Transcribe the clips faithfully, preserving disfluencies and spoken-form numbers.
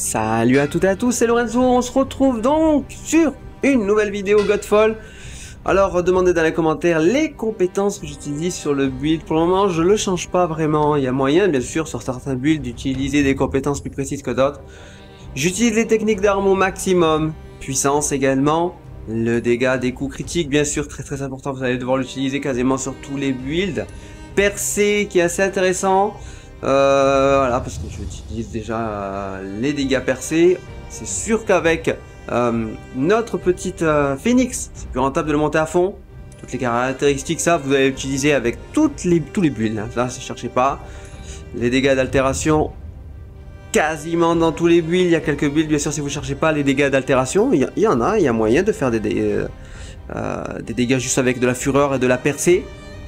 Salut à toutes et à tous, c'est Lorenzo, on se retrouve donc sur une nouvelle vidéo Godfall. Alors demandez dans les commentaires les compétences que j'utilise sur le build. Pour le moment je le change pas vraiment, il y a moyen bien sûr sur certains builds d'utiliser des compétences plus précises que d'autres. J'utilise les techniques d'armes au maximum, puissance également, le dégât des coups critiques bien sûr très très important, vous allez devoir l'utiliser quasiment sur tous les builds. Percée qui est assez intéressant. Euh, voilà, parce que j'utilise déjà euh, les dégâts percés. C'est sûr qu'avec euh, notre petite euh, Phoenix, c'est plus rentable de le monter à fond. Toutes les caractéristiques, ça, vous allez utiliser avec toutes les, tous les builds. Hein. Là, ne cherchez pas. Les dégâts d'altération, quasiment dans tous les builds. Il y a quelques builds, bien sûr, si vous ne cherchez pas les dégâts d'altération. Il, il y en a, il y a moyen de faire des, des, euh, des dégâts juste avec de la fureur et de la percée.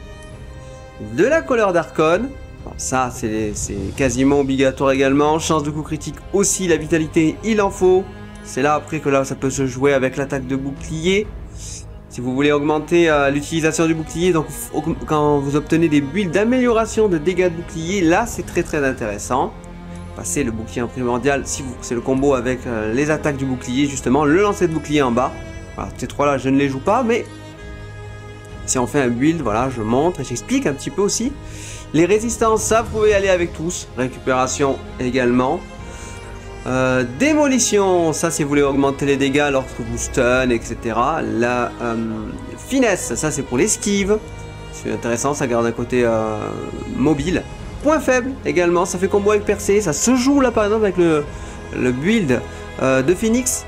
De la couleur d'Archon. Bon, ça, c'est quasiment obligatoire également. Chance de coup critique aussi, la vitalité, il en faut. C'est là après que là, ça peut se jouer avec l'attaque de bouclier. Si vous voulez augmenter euh, l'utilisation du bouclier, donc quand vous obtenez des builds d'amélioration de dégâts de bouclier, là, c'est très très intéressant. Passer le bouclier en primordial, si vous c'est le combo avec euh, les attaques du bouclier, justement, le lancer de bouclier en bas. Voilà, ces trois-là, je ne les joue pas, mais si on fait un build, voilà, je montre et j'explique un petit peu aussi. Les résistances, ça vous pouvez aller avec tous. Récupération également. Euh, démolition, ça si vous voulez augmenter les dégâts lorsque vous stun, et cetera. La euh, finesse, ça c'est pour l'esquive. C'est intéressant, ça garde un côté euh, mobile. Point faible également, ça fait combo avec percée. Ça se joue là par exemple avec le, le build euh, de Phoenix.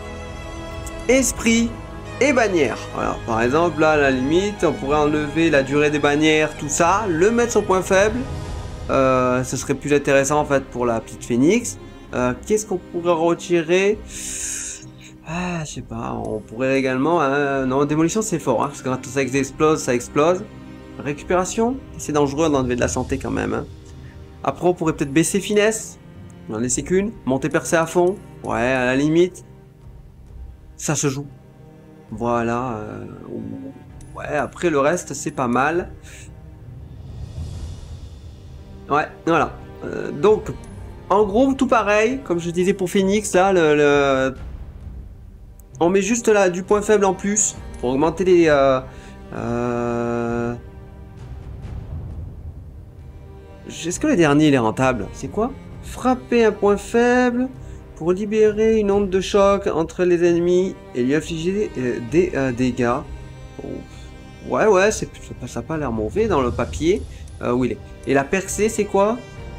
Esprit et bannière. Voilà, par exemple, là, à la limite, on pourrait enlever la durée des bannières, tout ça, le mettre sur point faible. Euh, ce serait plus intéressant, en fait, pour la petite Phoenix. Euh, Qu'est-ce qu'on pourrait retirer? Ah, je sais pas, on pourrait également... Hein, non, démolition, c'est fort, hein, parce que quand ça explose, ça explose. Récupération, c'est dangereux d'enlever de la santé quand même. Hein. Après, on pourrait peut-être baisser finesse. On en laisser qu'une. Monter percée à fond. Ouais, à la limite. Ça se joue. Voilà, euh, ouais, après le reste c'est pas mal. Ouais, voilà. Euh, donc, en gros, tout pareil, comme je disais pour Phoenix, là, le, le... on met juste là du point faible en plus pour augmenter les... Euh, euh... Est-ce que le dernier il est rentable? C'est quoi? Frapper un point faible pour libérer une onde de choc entre les ennemis et lui infliger euh, des euh, dégâts. Oh. Ouais, ouais, ça n'a pas l'air mauvais dans le papier. Euh, où il est. Et la percée, c'est quoi?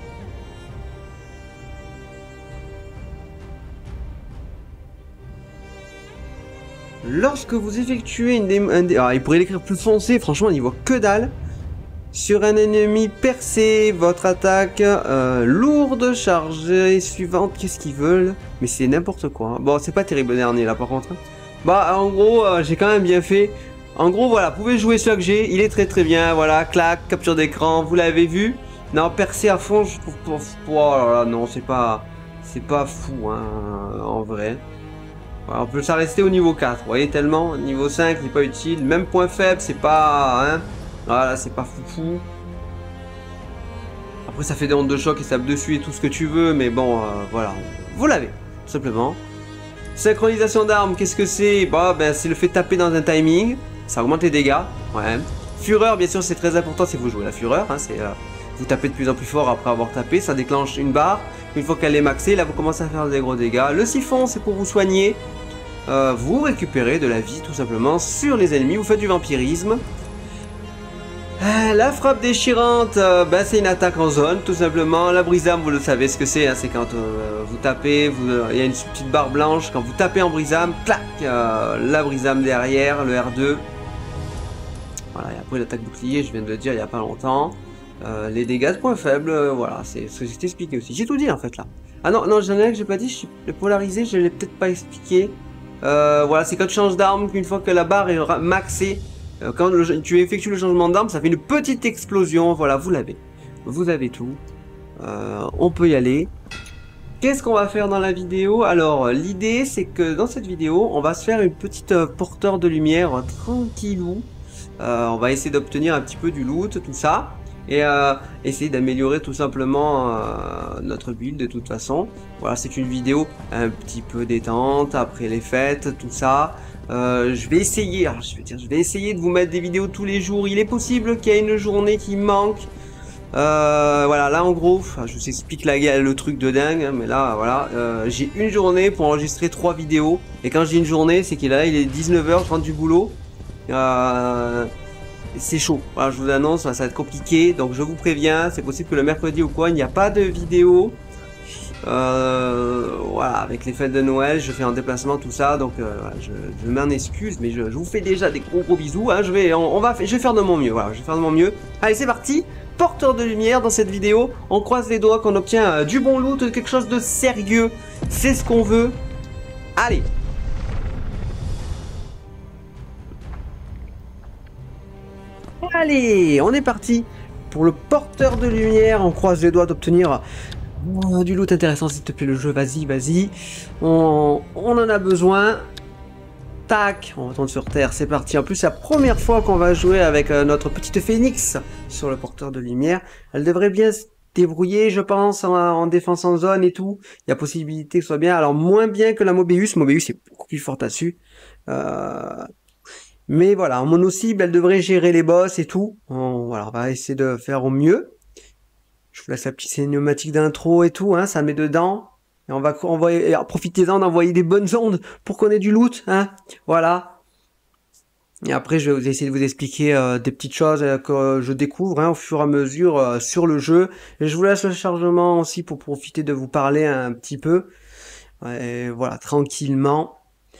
Lorsque vous effectuez une dé... Un dé... Alors, il pourrait l'écrire plus foncé, franchement, il n'y voit que dalle. Sur un ennemi percé, votre attaque euh, lourde, chargée, suivante, qu'est-ce qu'ils veulent? Mais c'est n'importe quoi. Hein. Bon, c'est pas terrible le dernier là par contre. Bah, en gros, euh, j'ai quand même bien fait. En gros, voilà, vous pouvez jouer celui que j'ai. Il est très très bien. Voilà, clac, capture d'écran, vous l'avez vu. Non, percé à fond, je trouve pour. Oh là là, non, c'est pas. C'est pas fou, hein, en vrai. Voilà, on peut ça rester au niveau quatre. Vous voyez, tellement. Niveau cinq, il n'est pas utile. Même point faible, c'est pas. Hein. Voilà, c'est pas foufou. Après, ça fait des ondes de choc et ça tape dessus et tout ce que tu veux, mais bon, euh, voilà. Vous l'avez, tout simplement. Synchronisation d'armes, qu'est-ce que c'est? Bah, ben, c'est le fait de taper dans un timing. Ça augmente les dégâts. Ouais. Fureur, bien sûr, c'est très important si vous jouez la fureur. Hein, c'est euh, vous tapez de plus en plus fort après avoir tapé. Ça déclenche une barre. Une fois qu'elle est maxée, là, vous commencez à faire des gros dégâts. Le siphon, c'est pour vous soigner. Euh, vous récupérez de la vie, tout simplement, sur les ennemis. Vous faites du vampirisme. La frappe déchirante, euh, ben c'est une attaque en zone, tout simplement. La brise-âme, vous le savez ce que c'est, hein, c'est quand euh, vous tapez, il euh, y a une petite barre blanche, quand vous tapez en brise-âme, clac, euh, la brise-âme derrière, le R deux. Voilà, et après l'attaque bouclier, je viens de le dire il n'y a pas longtemps. Euh, les dégâts de points faibles, euh, voilà, c'est ce que j'ai expliqué aussi. J'ai tout dit en fait là. Ah non, non, j'en ai un que j'ai pas dit, je, le polarisé, je l'ai peut-être pas expliqué. Euh, voilà, c'est quand tu changes d'arme, qu'une fois que la barre est maxée, quand le, tu effectues le changement d'arme, ça fait une petite explosion. Voilà, vous l'avez. Vous avez tout. Euh, on peut y aller. Qu'est-ce qu'on va faire dans la vidéo? Alors, l'idée, c'est que dans cette vidéo, on va se faire une petite euh, porteur de lumière euh, tranquillou. Euh, on va essayer d'obtenir un petit peu du loot, tout ça. et euh, essayer d'améliorer tout simplement euh, notre build de toute façon. Voilà, c'est une vidéo un petit peu détente après les fêtes, tout ça. Euh, je vais essayer, alors je vais dire, je vais essayer de vous mettre des vidéos tous les jours. Il est possible qu'il y ait une journée qui manque. Euh, voilà, là en gros, je vous explique la, le truc de dingue, hein, mais là voilà, euh, j'ai une journée pour enregistrer trois vidéos. Et quand je dis une journée, c'est qu'il est là, il est dix-neuf heures, je rentre du boulot. Euh, c'est chaud, voilà, je vous annonce, ça va être compliqué, donc je vous préviens, c'est possible que le mercredi ou quoi, il n'y a pas de vidéo. Euh, voilà, avec les fêtes de Noël, je fais un déplacement, tout ça, donc euh, je, je m'en excuse, mais je, je vous fais déjà des gros gros bisous. Hein, je vais, on, on va, je vais faire de mon mieux. Voilà, je vais faire de mon mieux. Allez, c'est parti. Porteur de lumière dans cette vidéo. On croise les doigts qu'on obtient euh, du bon loot, quelque chose de sérieux. C'est ce qu'on veut. Allez. Allez, on est parti pour le porteur de lumière. On croise les doigts d'obtenir oh, du loot intéressant, s'il te plaît, le jeu. Vas-y, vas-y. On, on en a besoin. Tac, on retourne sur Terre, c'est parti. En plus, c'est la première fois qu'on va jouer avec euh, notre petite Phoenix sur le porteur de lumière. Elle devrait bien se débrouiller, je pense, en, en défense en zone et tout. Il y a possibilité que ce soit bien. Alors, moins bien que la Mobius. Mobius est beaucoup plus forte là-dessus. Euh... Mais voilà, en mono-cible, elle devrait gérer les boss et tout. On, voilà, on va essayer de faire au mieux. Je vous laisse la petite cinématique d'intro et tout, hein, ça met dedans. Et on va envoyer, profitez-en d'envoyer des bonnes ondes pour qu'on ait du loot, hein. Voilà. Et après, je vais vous essayer de vous expliquer euh, des petites choses euh, que je découvre hein, au fur et à mesure euh, sur le jeu. Et je vous laisse le chargement aussi pour profiter de vous parler un petit peu. Et voilà, tranquillement.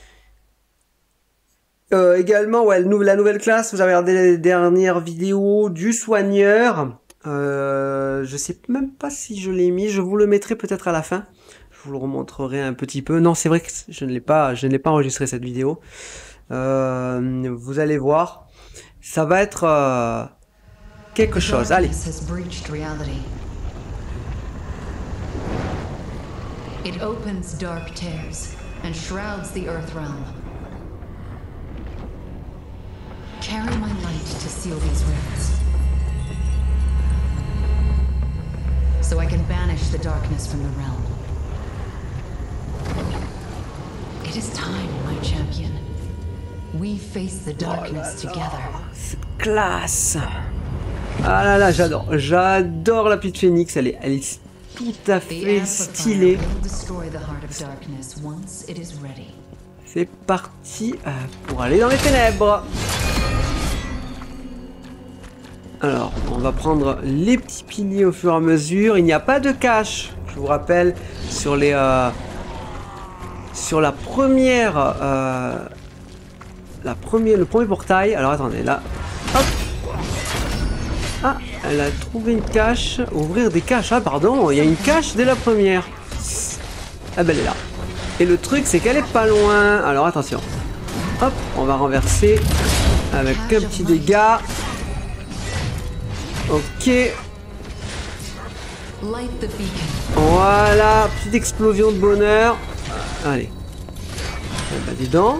Euh, également, ouais, la nouvelle classe, vous avez regardé les dernières vidéos du soigneur. Euh, je sais même pas si je l'ai mis, je vous le mettrai peut-être à la fin. Je vous le remontrerai un petit peu. Non, c'est vrai que je ne l'ai pas, je ne l'ai pas enregistré cette vidéo. Euh, vous allez voir, ça va être euh, quelque chose. Allez. It opens dark tears and shrouds the earth realm. Carry my light to seal these rings, so I can banish the darkness from the realm. It is time, my champion. We face the darkness together. C'est classe. Ah là là, j'adore. J'adore la petite Phoenix. Elle est, elle est tout à fait stylée. C'est parti euh, pour aller dans les ténèbres. Alors, on va prendre les petits piliers au fur et à mesure. Il n'y a pas de cache. Je vous rappelle, sur les... Euh, sur la première... Euh, la première, le premier portail. Alors, attendez, là... Hop. Ah, elle a trouvé une cache. Ouvrir des caches. Ah, pardon, il y a une cache dès la première. Ah, ben elle est là. Et le truc, c'est qu'elle est pas loin. Alors, attention. Hop, on va renverser avec un petit dégât. Ok. Voilà, petite explosion de bonheur. Allez. Bah, dis donc.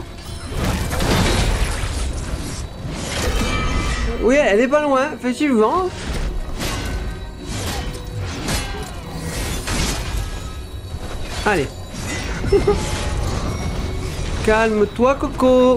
Oui, elle est pas loin, effectivement. Allez. Calme-toi, Coco.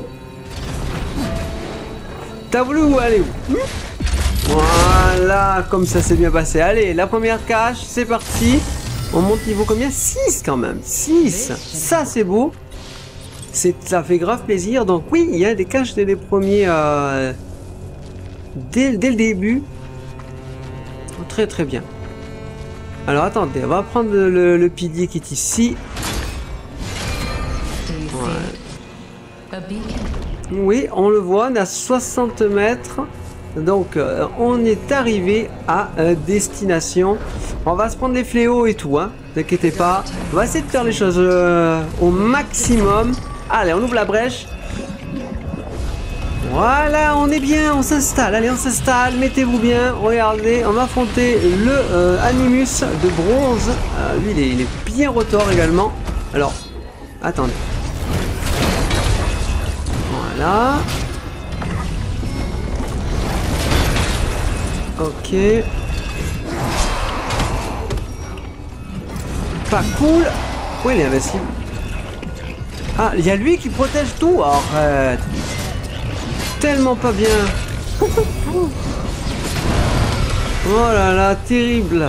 T'as voulu où aller où? Voilà, comme ça c'est bien passé. Allez, la première cache, c'est parti. On monte niveau combien? Six quand même. Six. Ça c'est beau. Ça fait grave plaisir. Donc oui, il y a des caches dès les premiers... Euh, dès, dès le début. Très très bien. Alors attendez, on va prendre le, le pilier qui est ici. Ouais. Oui, on le voit, on est à soixante mètres. Donc euh, on est arrivé à euh, destination. On va se prendre les fléaux et tout, hein. Ne vous inquiétez pas. On va essayer de faire les choses euh, au maximum. Allez, on ouvre la brèche. Voilà, on est bien, on s'installe. Allez, on s'installe, mettez-vous bien. Regardez, on va affronter le euh, Animus de bronze. Euh, lui, il est, il est bien retors également. Alors, attendez. Voilà. Ok. pas cool. Oui, il est invincible. Ah, il y a lui qui protège tout. Arrête. Tellement pas bien. Oh là là, terrible.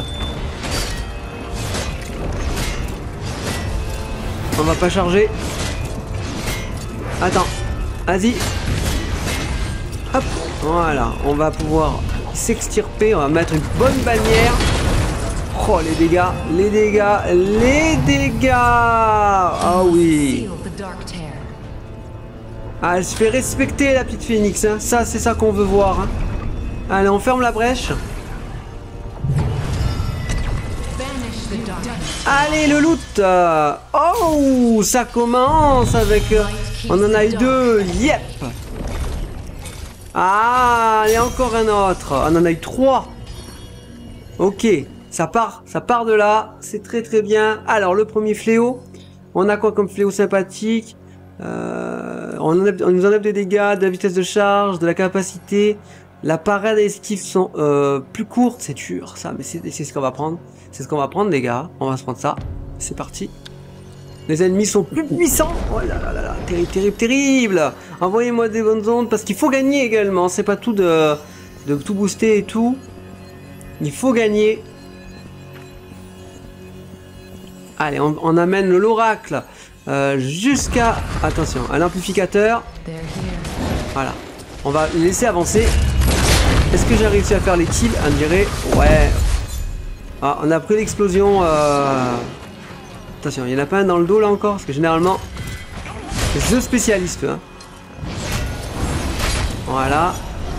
On va pas charger. Attends. Vas-y. Hop. Voilà. On va pouvoir s'extirper. On va mettre une bonne bannière. Oh, les dégâts. Les dégâts. Les dégâts. Ah oui. Ah, elle se fait respecter, la petite phénix. Hein. Ça, c'est ça qu'on veut voir. Hein. Allez, on ferme la brèche. Allez, le loot. Oh, ça commence avec... On en a eu deux. Yep. Ah, il y a encore un autre. On en a eu trois. Ok, ça part. Ça part de là. C'est très très bien. Alors, le premier fléau. On a quoi comme fléau sympathique? Euh, on, enlève, on nous enlève des dégâts, de la vitesse de charge, de la capacité. La parade et l'esquive sont euh, plus courtes, c'est dur ça, mais c'est ce qu'on va prendre. C'est ce qu'on va prendre les gars, on va se prendre ça. C'est parti. Les ennemis sont plus puissants. Oh là là là là, terrible, terrible, terrible. Envoyez-moi des bonnes ondes parce qu'il faut gagner également. C'est pas tout de, de tout booster et tout. Il faut gagner. Allez, on, on amène l'oracle. Euh, jusqu'à, attention, à l'amplificateur. Voilà, on va les laisser avancer. Est-ce que j'ai réussi à faire les kills? On dirait, ouais. Ah, on a pris l'explosion. Euh... Attention, il n'y en a pas un dans le dos là encore, parce que généralement, c'est the spécialiste. Hein. Voilà.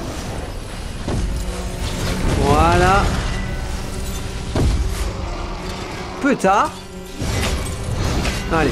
Voilà. Peu tard. Allez.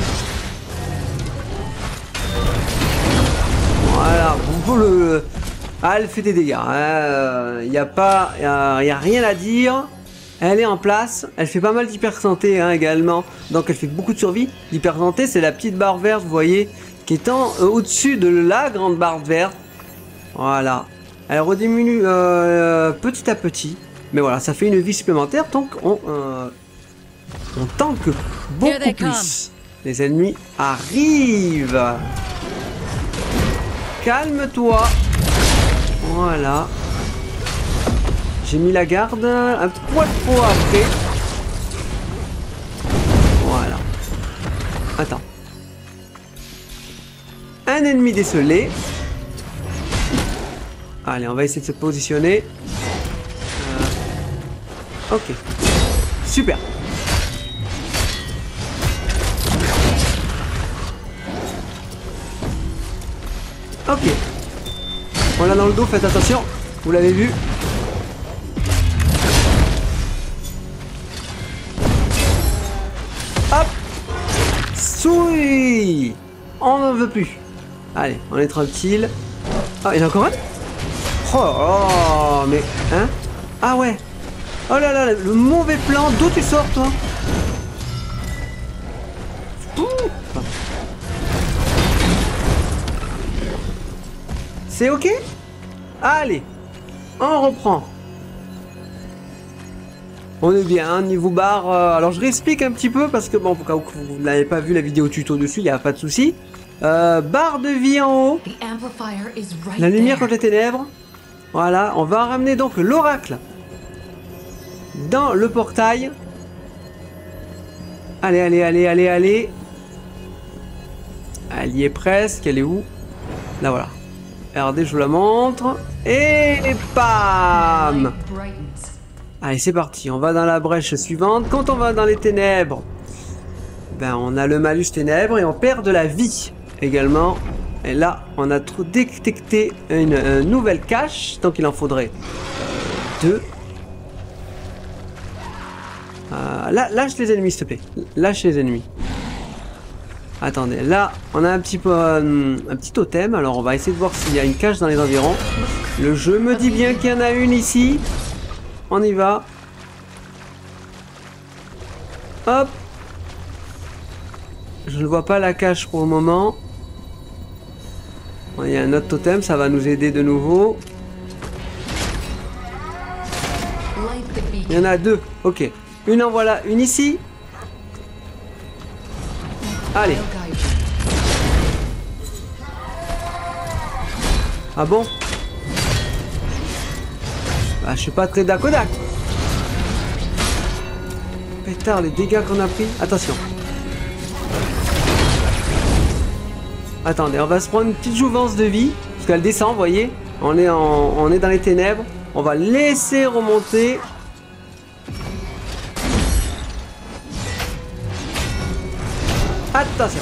Voilà, vous le... Ah, elle fait des dégâts. Il euh, n'y a pas... Il n'y a, a rien à dire. Elle est en place. Elle fait pas mal d'hyper santé hein, également. Donc elle fait beaucoup de survie. L'hyper santé, c'est la petite barre verte, vous voyez, qui est en, euh, au-dessus de la grande barre verte. Voilà. Elle rediminue euh, petit à petit. Mais voilà, ça fait une vie supplémentaire. Donc on, euh, on tank beaucoup plus. Les ennemis arrivent. Calme-toi. Voilà. J'ai mis la garde un poil trop après. Voilà. Attends. Un ennemi décelé. Allez, on va essayer de se positionner. Euh... Ok. Super. Ok. On l'a dans le dos, faites attention. Vous l'avez vu. Hop. Souris. On n'en veut plus. Allez, on est tranquille. Ah, il y en a encore un? Oh, oh, mais... Hein? Ah ouais. Oh là là, le mauvais plan. D'où tu sors, toi? C'est ok? Allez, on reprend. On est bien, hein, niveau barre. Euh, alors je réexplique un petit peu parce que bon, pour cas où vous n'avez pas vu la vidéo tuto dessus, il n'y a pas de souci. Euh, barre de vie en haut. La lumière contre les ténèbres. Voilà, on va ramener donc l'oracle dans le portail. Allez, allez, allez, allez, allez. Elle y est presque, elle est où? Là, voilà. Regardez, je vous la montre. Et bam! Allez, c'est parti. On va dans la brèche suivante. Quand on va dans les ténèbres, ben, on a le malus ténèbres et on perd de la vie également. Et là, on a trop détecté une, une nouvelle cache. Donc, il en faudrait euh, deux. Euh, là, lâche les ennemis, s'il te plaît. Lâche les ennemis. Attendez, là, on a un petit peu euh, un petit totem. Alors, on va essayer de voir s'il y a une cache dans les environs. Le jeu me dit bien qu'il y en a une ici. On y va. Hop. Je ne vois pas la cache pour le moment. Bon, il y a un autre totem, ça va nous aider de nouveau. Il y en a deux. Ok. Une en voilà, une ici. Allez. I'll guide you. Ah bon? Bah, je suis pas très dacodac. Pétard, les dégâts qu'on a pris. Attention. Attendez, on va se prendre une petite jouvence de vie. Parce qu'elle descend, vous voyez. On est, en, on est dans les ténèbres. On va laisser remonter. Attention.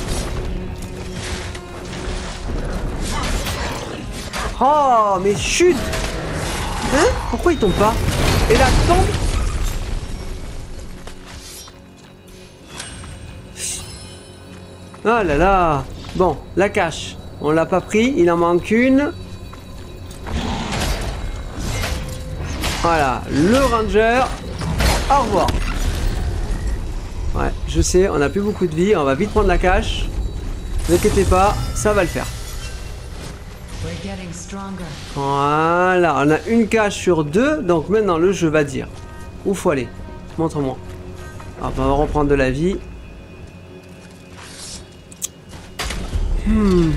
Oh, mais chute. Hein? Pourquoi il tombe pas? Et là, tombe. Oh là là. Bon, la cache. On l'a pas pris, il en manque une. Voilà, le ranger. Au revoir. Ouais, je sais, on a plus beaucoup de vie, on va vite prendre la cache. Ne vous inquiétez pas, ça va le faire. We're getting stronger. Voilà, on a une cache sur deux, donc maintenant le jeu va dire où faut aller. Montre-moi. On va reprendre de la vie. Hmm.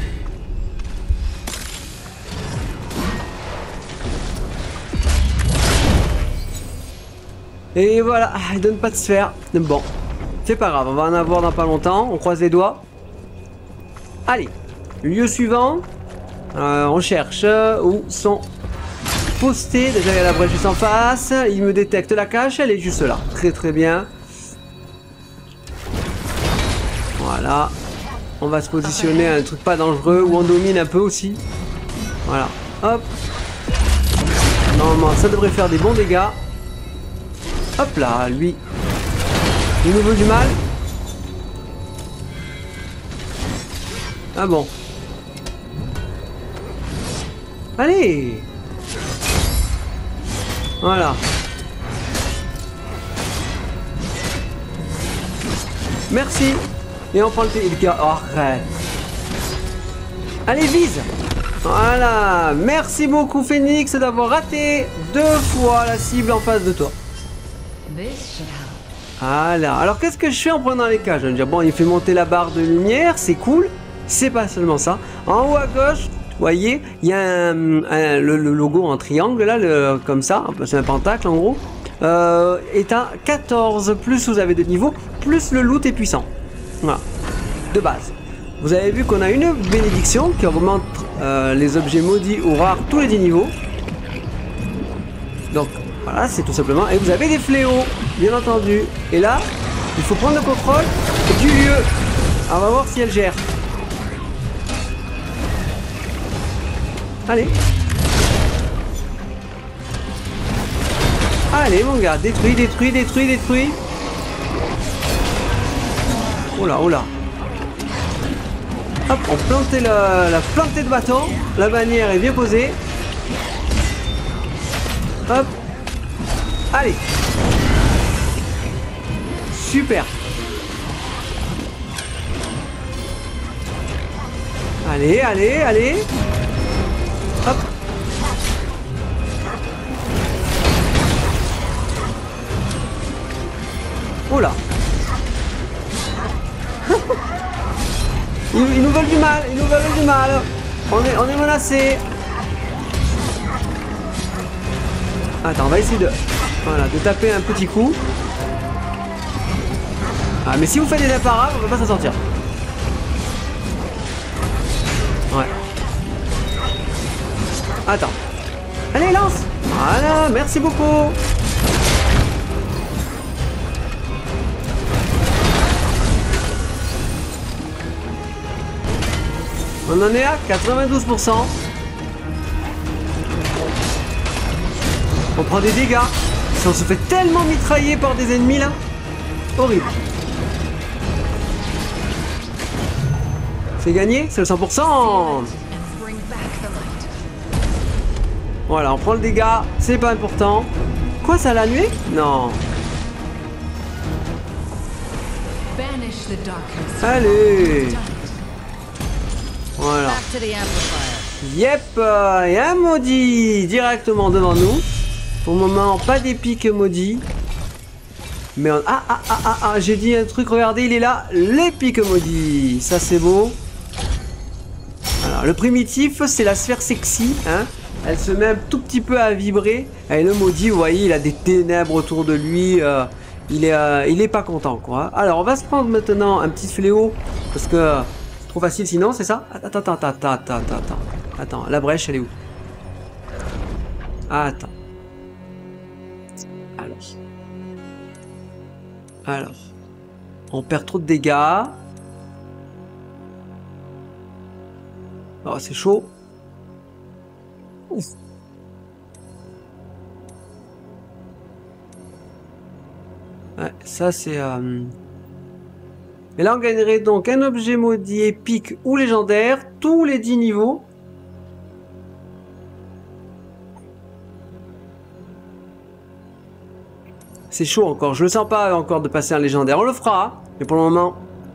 Et voilà, ah, il donne pas de sphère. Bon, c'est pas grave, on va en avoir dans pas longtemps. On croise les doigts. Allez, lieu suivant. Euh, on cherche où sont postés. Déjà, il y a la brèche juste en face. Il me détecte la cache, elle est juste là. Très très bien. Voilà. On va se positionner à un truc pas dangereux où on domine un peu aussi. Voilà. Hop. Normalement, ça devrait faire des bons dégâts. Hop là, lui. Il nous veut du mal. Ah bon. Allez. Voilà. Merci. Et on prend le téléphone. Oh, arrête. Allez, vise. Voilà. Merci beaucoup, Phoenix, d'avoir raté deux fois la cible en face de toi. This should help. Voilà. Alors, qu'est-ce que je fais en prenant les caches? Je vais me dire, bon, il fait monter la barre de lumière, c'est cool. C'est pas seulement ça. En haut à gauche, vous voyez, il y a un, un, le, le logo en triangle, là, le, comme ça. C'est un pentacle, en gros. Euh, est à quatorze. Plus vous avez de niveaux, plus le loot est puissant. Voilà. De base. Vous avez vu qu'on a une bénédiction qui augmente euh, les objets maudits ou rares tous les dix niveaux. Donc, voilà, c'est tout simplement. Et vous avez des fléaux, bien entendu. Et là, il faut prendre le contrôle du lieu. On va voir si elle gère. Allez. Allez, mon gars, détruis, détruis, détruis, détruis. Oula, oula. Hop, on plantait la, la plantée de bâton. La bannière est bien posée. Hop. Allez. Super. Allez, allez, allez. Hop. Oula. ils, ils nous veulent du mal, ils nous veulent du mal. On est, on est menacé. Attends, on va essayer de, voilà, de taper un petit coup. Ah, mais si vous faites des imparables, on ne peut pas s'en sortir. Ouais. Attends. Allez, lance. Voilà, merci beaucoup. On en est à quatre-vingt-douze pour cent. On prend des dégâts. Si on se fait tellement mitrailler par des ennemis là. Horrible. C'est gagné, c'est le cent pour cent. Voilà, on prend le dégât, c'est pas important. Quoi, ça l'a nué? Non. Allez. Voilà. Yep, il y a un maudit directement devant nous. Pour le moment, pas d'épique maudit. Mais on... Ah, ah, ah, ah, ah, j'ai dit un truc, regardez, il est là. Les pics maudits. Ça, c'est beau. Alors, le primitif, c'est la sphère sexy. Hein. Elle se met un tout petit peu à vibrer. Et le maudit, vous voyez, il a des ténèbres autour de lui. Euh, il, est, euh, il est pas content, quoi. Alors, on va se prendre maintenant un petit fléau. Parce que c'est trop facile sinon, c'est ça? Attends, attends, attends, attends, attends, attends. Attends, la brèche, elle est où? Attends. Alors. Alors. On perd trop de dégâts. Oh, c'est chaud. Ouf. Ouais, ça c'est... Euh... Et là on gagnerait donc un objet maudit épique ou légendaire, tous les dix niveaux. C'est chaud encore, je le sens pas encore de passer un légendaire, on le fera, mais pour le moment...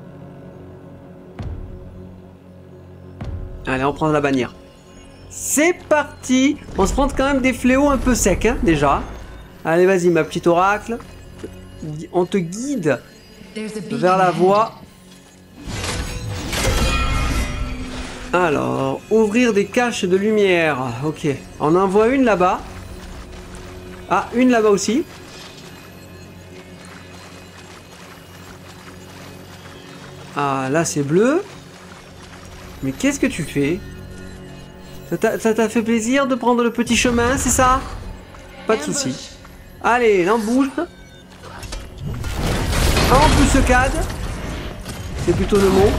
Allez, on prend la bannière. C'est parti. On se prend quand même des fléaux un peu secs, hein, déjà. Allez, vas-y, ma petite oracle. On te guide vers la voie. Alors, ouvrir des caches de lumière. Ok, on en voit une là-bas. Ah, une là-bas aussi. Ah, là c'est bleu. Mais qu'est-ce que tu fais? Ça t'a fait plaisir de prendre le petit chemin, c'est ça? Pas de souci. Allez, l'embouche. Embuscade. C'est plutôt le mot.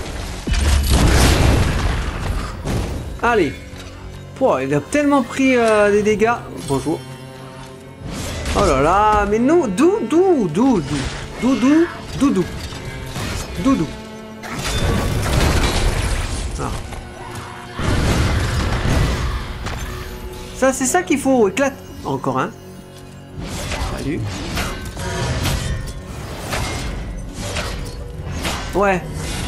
Allez. Pouah, il a tellement pris euh, des dégâts. Bonjour. Oh là là, mais non, d'où, d'où, d'où, d'où, d'où, d'où, d'où, d'où. Ah. Ça, c'est ça qu'il faut éclater. Encore un. Salut. Ouais.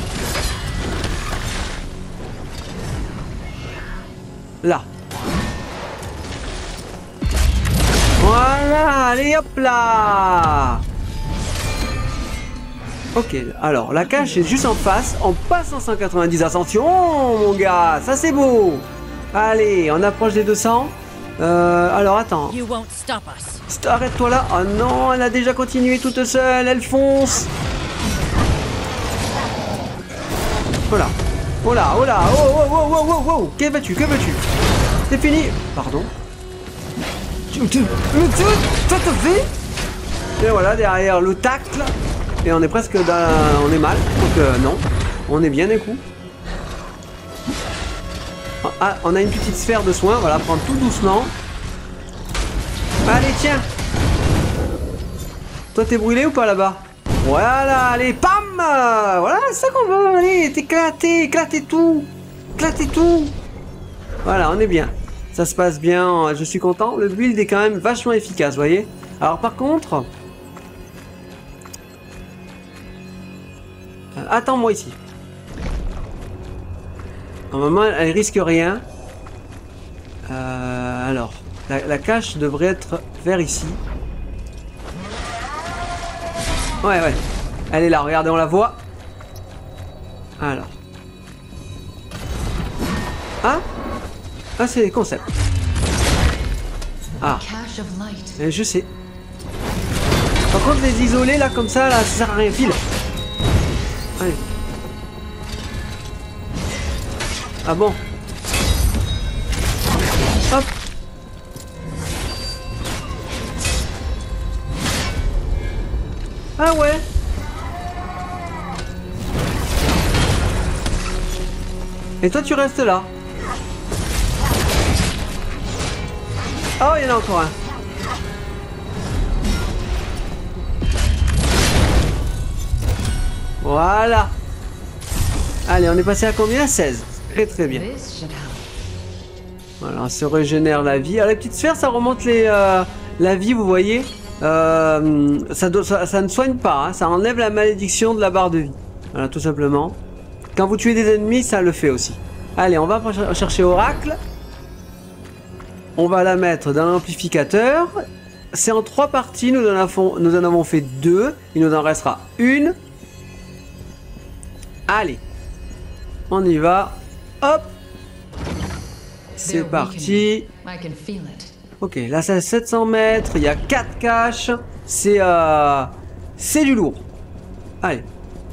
Là. Voilà, allez hop là. Ok, alors la cache est juste en face. On passe en cent quatre-vingt-dix ascension, mon gars. Ça c'est beau. Allez, on approche des deux cents. Euh, alors attends. Arrête-toi là. Oh non, elle a déjà continué toute seule. Elle fonce. Voilà. Oh là, oh là, oh, oh, oh, oh, oh, oh. Que veux-tu, que veux-tu? C'est fini. Pardon. Tu, tu, tu, ça te fait? Et voilà, derrière le tacle. Et on est presque dans... On est mal. Donc euh, non. On est bien d'un coup. Ah, on a une petite sphère de soins. Voilà, prendre tout doucement. Allez, tiens. Toi, t'es brûlé ou pas là-bas? Voilà, allez, pam. Voilà, c'est ça qu'on veut. Allez, t'éclater, éclater tout. Éclater tout. Voilà, on est bien. Ça se passe bien, je suis content. Le build est quand même vachement efficace, vous voyez. Alors par contre... Euh, attends-moi ici. Normalement, elle risque rien. Euh, alors, la, la cache devrait être vers ici. Ouais, ouais. Elle est là, regardez, on la voit. Alors. Ah Ah, c'est les concepts. Ah. Et je sais. Par contre, les isoler, là, comme ça, là, ça sert à rien. File. Allez. Ah bon? Hop. Ah ouais. Et toi, tu restes là. Oh, il y en a encore un. Voilà. Allez, on est passé à combien? seize. Très très bien. Voilà, on se régénère la vie. Alors, les petites sphères, ça remonte les, euh, la vie, vous voyez. Euh, ça, doit, ça, ça ne soigne pas, hein. Ça enlève la malédiction de la barre de vie. Voilà, tout simplement. Quand vous tuez des ennemis, ça le fait aussi. Allez, on va chercher Oracle. On va la mettre dans l'amplificateur. c'est en trois parties, nous en, avons, nous en avons fait deux. Il nous en restera une. Allez. On y va. Hop. C'est parti. Ok, là c'est à sept cents mètres. Il y a quatre caches. C'est euh, c'est du lourd. Allez.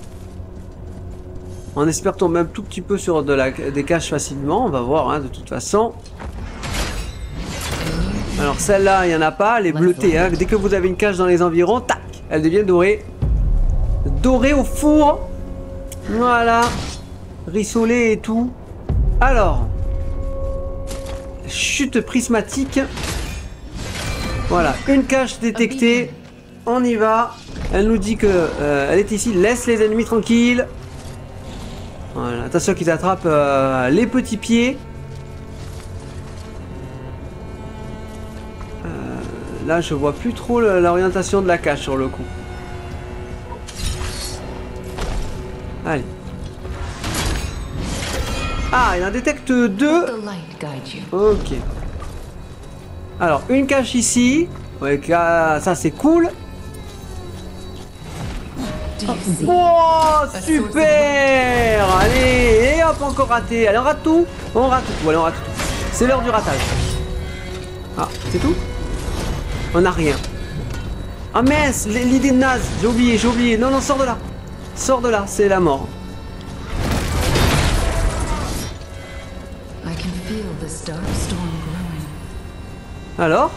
On espère tomber un tout petit peu sur de la, des caches facilement. On va voir hein, de toute façon. Alors celle-là, il n'y en a pas. Elle est bleutée. Hein. Dès que vous avez une cache dans les environs, tac, elle devient dorée. Dorée au four. Voilà. Rissolée et tout. Alors. Chute prismatique. Voilà. Une cache détectée. On y va. Elle nous dit que euh, elle est ici. Laisse les ennemis tranquilles. Voilà. Attention qu'ils attrapent euh, les petits pieds. Euh, là, je vois plus trop l'orientation de la cache sur le coup. Allez. Ah, il en détecte deux. Ok. Alors, une cache ici. Ouais, ça c'est cool. Oh, super! Allez, et hop, encore raté. Allez, on rate tout. On rate tout. Allez, on rate tout. C'est l'heure du ratage. Ah, c'est tout? On n'a rien. Ah mince, l'idée de naze. J'ai oublié, j'ai oublié. Non, non, sors de là. Sors de là, c'est la mort. Alors?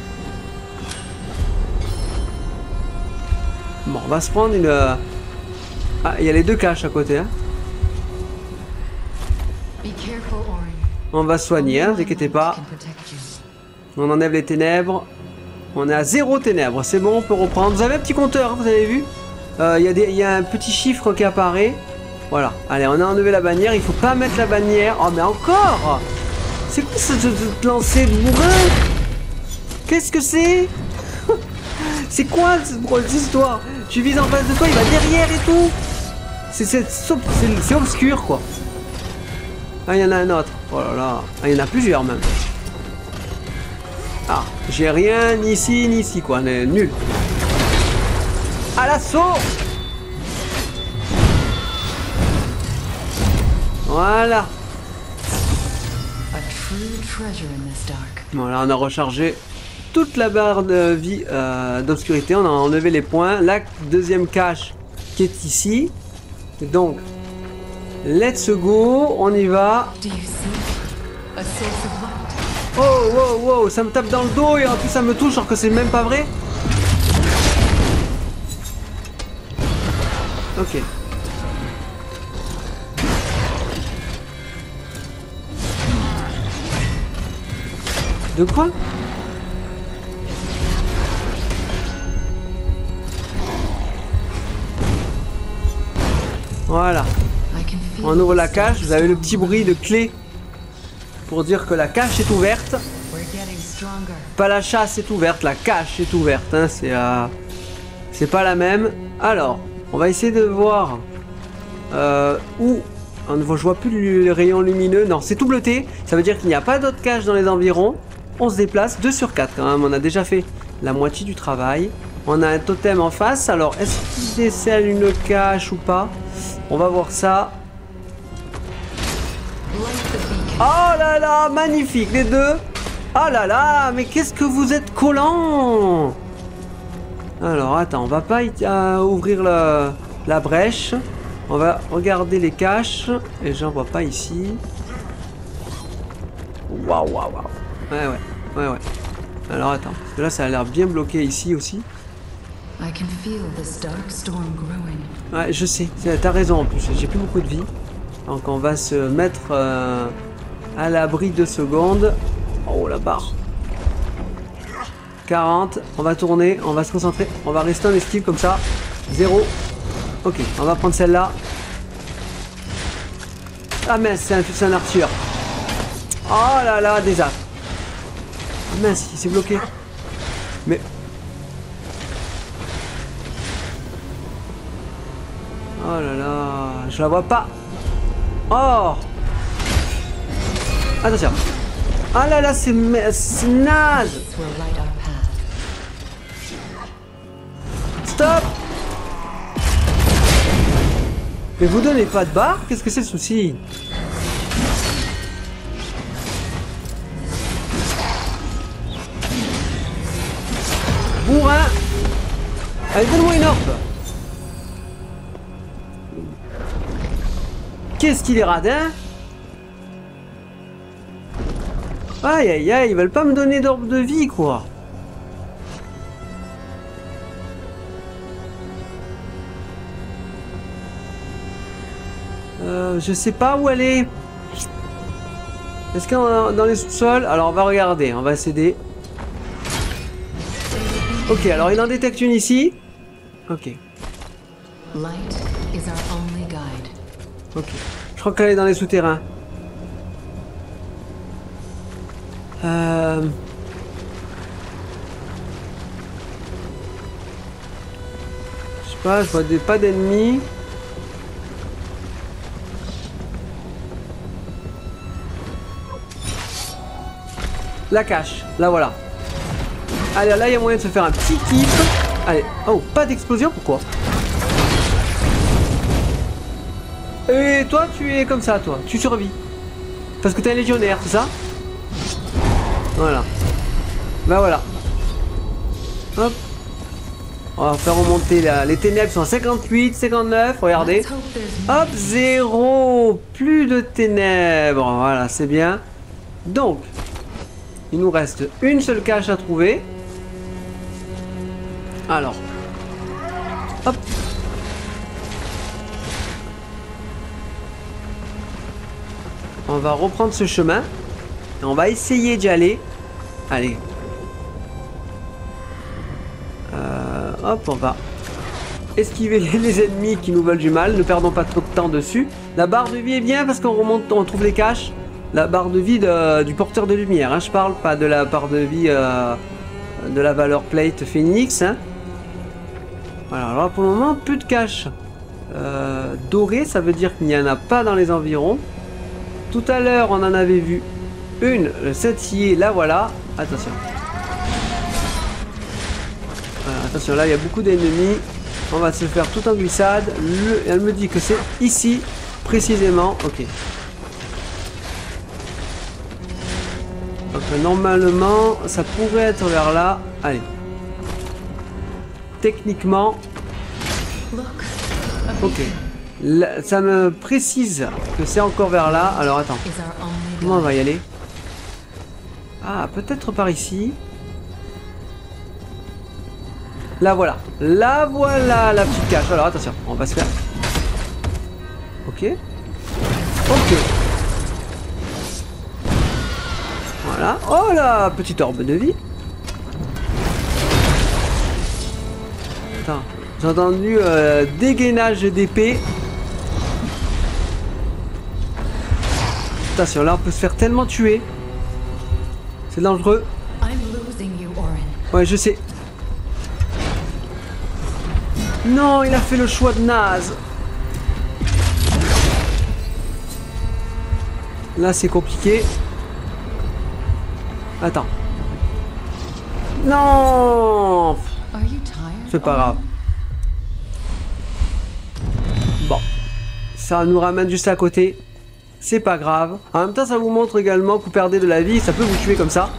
Bon, on va se prendre une... Ah, il y a les deux caches à côté. Hein. On va soigner, hein, ne vous inquiétez pas. On enlève les ténèbres. On est à zéro ténèbres, c'est bon, on peut reprendre. Vous avez un petit compteur, hein, vous avez vu? euh, il, y a des, il y a un petit chiffre qui apparaît. Voilà, allez, on a enlevé la bannière. Il faut pas mettre la bannière. Oh, mais encore! C'est quoi ce, ce, ce lancer de bourrin? Qu'est-ce que c'est? C'est quoi cette histoire? Tu vises en face de toi, il va derrière et tout. C'est obscur quoi. Ah, il y en a un autre. Oh là là. Ah, il y en a plusieurs même. Ah, j'ai rien ni ici ni ici quoi. On est nul. À l'assaut. Voilà. Voilà, on a rechargé toute la barre de vie euh, d'obscurité. On a enlevé les points. La deuxième cache qui est ici. Donc, let's go. On y va. Oh, wow, wow. Ça me tape dans le dos et en plus ça me touche alors que c'est même pas vrai. Ok. De quoi? Voilà. On ouvre la cache. Vous avez le petit bruit de clé pour dire que la cache est ouverte. Pas la chasse est ouverte, la cache est ouverte. Hein. C'est euh, c'est pas la même. Alors, on va essayer de voir euh, où. On ne voit plus le rayon lumineux. Non, c'est tout bleuté. Ça veut dire qu'il n'y a pas d'autres caches dans les environs. On se déplace deux sur quatre quand même. On a déjà fait la moitié du travail. On a un totem en face. Alors, est-ce qu'il décèle une cache ou pas? On va voir ça. Oh là là, magnifique les deux. Oh là là, mais qu'est-ce que vous êtes collants. Alors, attends, on va pas euh, ouvrir le, la brèche. On va regarder les caches. Et j'en vois pas ici. Waouh, waouh, waouh. Ouais, ouais, ouais, ouais. Alors, attends, parce que là, ça a l'air bien bloqué ici aussi. Ouais, je sais, t'as raison en plus, j'ai plus beaucoup de vie. Donc on va se mettre euh, à l'abri deux secondes. Oh la barre. quarante, on va tourner, on va se concentrer, on va rester en esquive comme ça. zéro. Ok, on va prendre celle-là. Ah mince, c'est un, un arture. Oh là là, des arts. Ah mince, il s'est bloqué. Mais... Oh là là, je la vois pas. Oh. Attention. Ah là là, c'est naze. stop. Mais vous donnez pas de barre? Qu'est-ce que c'est le souci? Bourrin. Allez, donne-moi une orbe. Qu'est-ce qu'il est radin? Aïe aïe aïe, ils veulent pas me donner d'orbe de vie quoi. Euh, je sais pas où aller. Est-ce qu'il y en a dans les sous-sols? Alors on va regarder, on va s'aider. Ok, alors il en détecte une ici. Ok. Light is our only guide. Ok. Je crois qu'elle est dans les souterrains. Euh... Je sais pas, je vois des pas d'ennemis. La cache, là voilà. Allez, là il y a moyen de se faire un petit kiff. Allez, oh, pas d'explosion, pourquoi? Et toi, tu es comme ça, toi, tu survis. Parce que t'es un légionnaire, c'est ça? Voilà. Bah voilà. Hop. On va faire remonter là. Les ténèbres sont à cinquante-huit, cinquante-neuf, regardez. Hop, zéro. Plus de ténèbres. Voilà, c'est bien. Donc, il nous reste une seule cache à trouver. Alors. Hop. On va reprendre ce chemin. Et on va essayer d'y aller. Allez. Euh, hop, on va esquiver les ennemis qui nous veulent du mal. Ne perdons pas trop de temps dessus. La barre de vie est bien parce qu'on remonte, on trouve les caches. La barre de vie de, du porteur de lumière. Hein, je parle pas de la barre de vie euh, de la valeur plate Phoenix. Hein. Voilà, alors pour le moment, plus de caches. Euh, doré, ça veut dire qu'il n'y en a pas dans les environs. Tout à l'heure, on en avait vu une, le scintillé, là voilà. Attention. Voilà, attention, là il y a beaucoup d'ennemis. On va se faire tout en glissade. Le, elle me dit que c'est ici, précisément. Ok. Donc normalement, ça pourrait être vers là. Allez. Techniquement. Ok. Là, ça me précise que c'est encore vers là. Alors attends. Comment on va y aller? Ah, peut-être par ici. Là voilà. Là voilà la petite cache. Alors attention, on va se faire. Ok. Ok. Voilà. Oh la petite orbe de vie. Attends. J'ai entendu euh, dégainage d'épée. Attention, là on peut se faire tellement tuer. C'est dangereux. Ouais, je sais. Non, il a fait le choix de naze. Là, c'est compliqué. Attends. Non. C'est pas grave. Bon. Ça nous ramène juste à côté. C'est pas grave. En même temps, ça vous montre également que vous perdez de la vie. Ça peut vous tuer comme ça.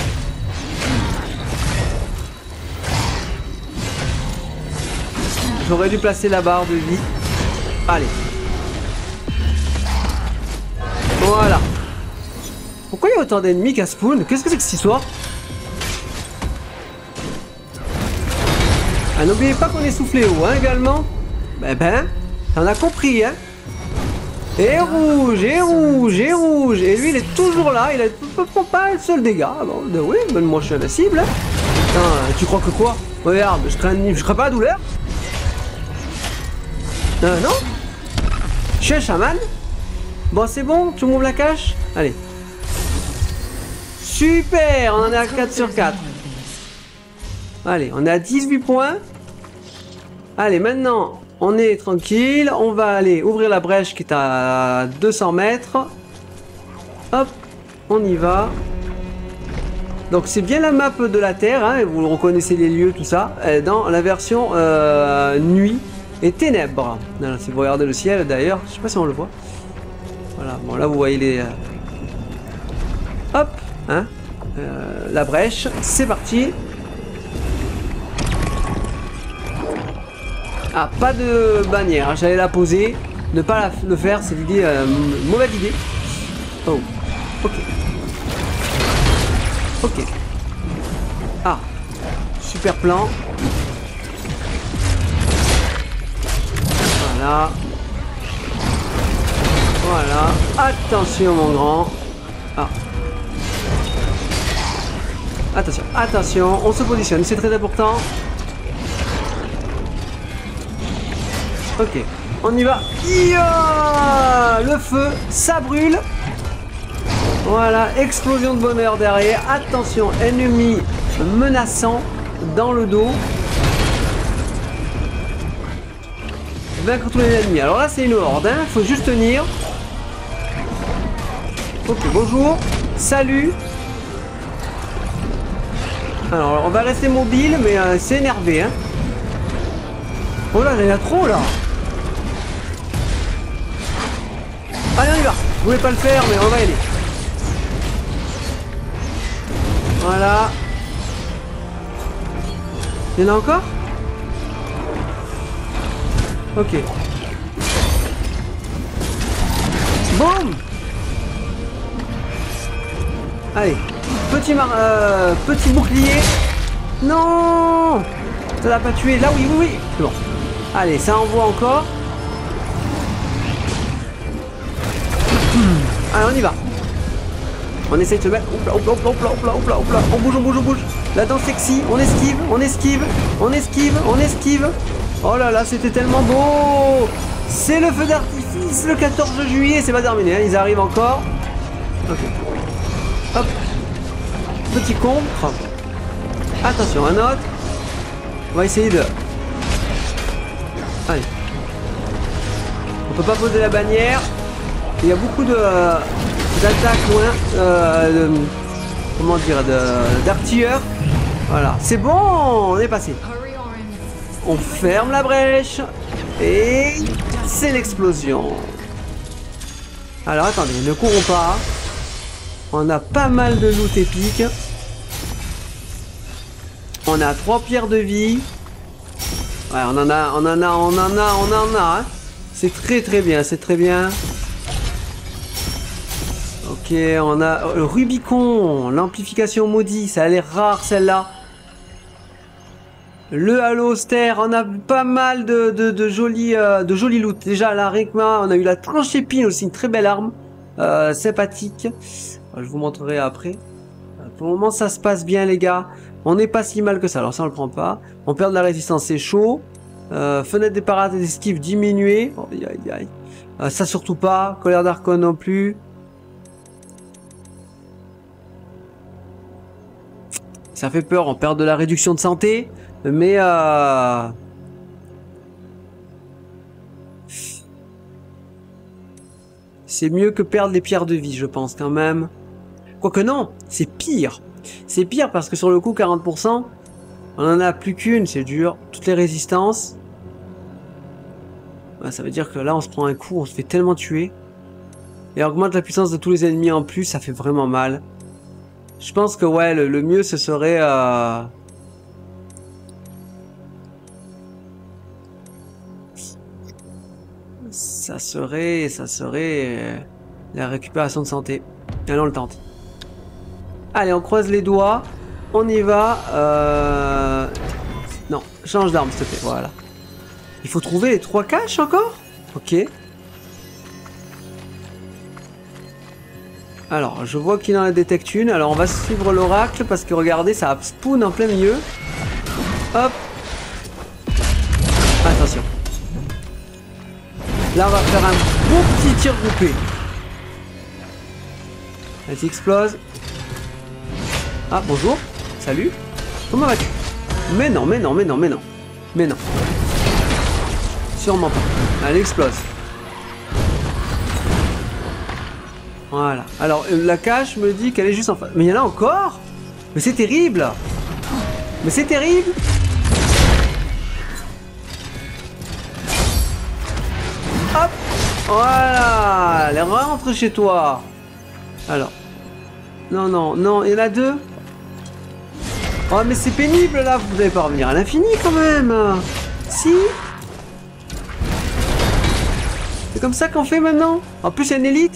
J'aurais dû placer la barre de vie. Allez. Voilà. Pourquoi il y a autant d'ennemis qu'à Spawn? Qu'est-ce que c'est que cette histoire? Ah, n'oubliez pas qu'on est soufflé haut, hein, également. Ben ben, t'en as compris, hein. Et rouge, et rouge, et rouge. Et lui, il est toujours là. Il ne prend pas un seul dégât. Bon, ben oui, ben moi, je suis invincible. Hein. Putain, tu crois que quoi? Regarde, je crains, je crains pas la douleur. Euh, non. Je suis un chaman. Bon, c'est bon, tu m'ouvres la cache. Allez. Super, on en est à quatre sur quatre. Allez, on est à dix-huit points. Allez, maintenant, on est tranquille. On va aller ouvrir la brèche qui est à deux cents mètres. Hop, on y va. Donc c'est bien la map de la Terre, hein, et vous reconnaissez les lieux, tout ça, dans la version euh, nuit et ténèbres. Alors, si vous regardez le ciel d'ailleurs, je sais pas si on le voit. Voilà, bon là vous voyez les... Euh... Hop, hein, euh, la brèche, c'est parti. Ah, pas de bannière, hein, j'allais la poser. Ne pas la, le faire, c'est l'idée, euh, mauvaise idée. Oh, ok. Ok. Ah, super plan. Voilà. Voilà. Attention mon grand. Ah. Attention, attention, on se positionne, c'est très important. Ok, on y va. Ia, le feu, ça brûle. Voilà, explosion de bonheur derrière. Attention, ennemi menaçant dans le dos. Vaincre tous les ennemis. Alors là, c'est une horde, hein. Faut juste tenir. Ok, bonjour. Salut. Alors, on va rester mobile, mais euh, c'est énervé, hein. Oh là, il y en a trop, là. Allez, on y va. Je voulais pas le faire, mais on va y aller. Voilà. Il y en a encore? Ok. Boum. Allez. Petit, mar euh, petit bouclier. Non. Ça l'a pas tué. Là, oui, oui, oui. C'est bon. Allez, ça envoie encore. Allez, on y va. On essaye de se mettre. Hop là, hop là, hop là, hop là, hop là, hop là. On bouge, on bouge, on bouge. La danse sexy. On esquive, on esquive, on esquive, on esquive. Oh là là, c'était tellement beau. C'est le feu d'artifice le quatorze juillet. C'est pas terminé, hein. Ils arrivent encore. Ok. Hop. Petit contre. Attention, un autre. On va essayer de... Allez. On peut pas poser la bannière. Il y a beaucoup de... d'attaques loin. Euh, de, comment dire, d'artilleurs. Voilà. C'est bon, on est passé. On ferme la brèche. Et c'est l'explosion. Alors attendez, ne courons pas. On a pas mal de loot épique. On a trois pierres de vie. Ouais, on en a, on en a, on en a, on en a. Hein. C'est très très bien, c'est très bien. Ok, on a le Rubicon, l'amplification maudit, ça a l'air rare celle-là. Le Halo austère, on a pas mal de, de, de jolis euh, de jolis loot. Déjà la Rikma, on a eu la tranche épine aussi, une très belle arme, euh, sympathique. Je vous montrerai après. Pour le moment, ça se passe bien, les gars. On n'est pas si mal que ça. Alors ça, on le prend pas. On perd de la résistance, c'est chaud. Euh, fenêtre des parades et d'esquive diminuée. Oh, aïe, aïe, aïe. Euh, ça surtout pas. Colère d'Archon non plus. Ça fait peur. On perd de la réduction de santé. Mais... Euh... c'est mieux que perdre les pierres de vie, je pense, quand même. Quoique non, c'est pire. C'est pire parce que sur le coup, quarante pour cent, on en a plus qu'une, c'est dur. Toutes les résistances. Ouais, ça veut dire que là, on se prend un coup, on se fait tellement tuer. Et augmente la puissance de tous les ennemis en plus, ça fait vraiment mal. Je pense que ouais, le, le mieux, ce serait... Euh... Ça serait... Ça serait... Euh, la récupération de santé. Allez, on le tente. Allez, on croise les doigts. On y va. Euh... Non, change d'arme, s'il te plaît. Voilà. Il faut trouver les trois caches encore? Ok. Alors, je vois qu'il en détecte une. Alors, on va suivre l'oracle parce que regardez, ça spawn en plein milieu. Hop. Attention. Là, on va faire un beau petit tir groupé. Elle explose. Ah, bonjour. Salut. Comment vas-tu? Mais non, mais non, mais non, mais non. Mais non. Sûrement pas. Elle explose. Voilà. Alors, la cache me dit qu'elle est juste en face. Mais il y en a encore? Mais c'est terrible. Mais c'est terrible. Hop. Voilà. Allez, rentre chez toi. Alors. Non, non, non. Il y en a deux. Oh, mais c'est pénible, là. Vous n'allez pas revenir à l'infini, quand même. Si. C'est comme ça qu'on fait maintenant. En plus, il y a une élite.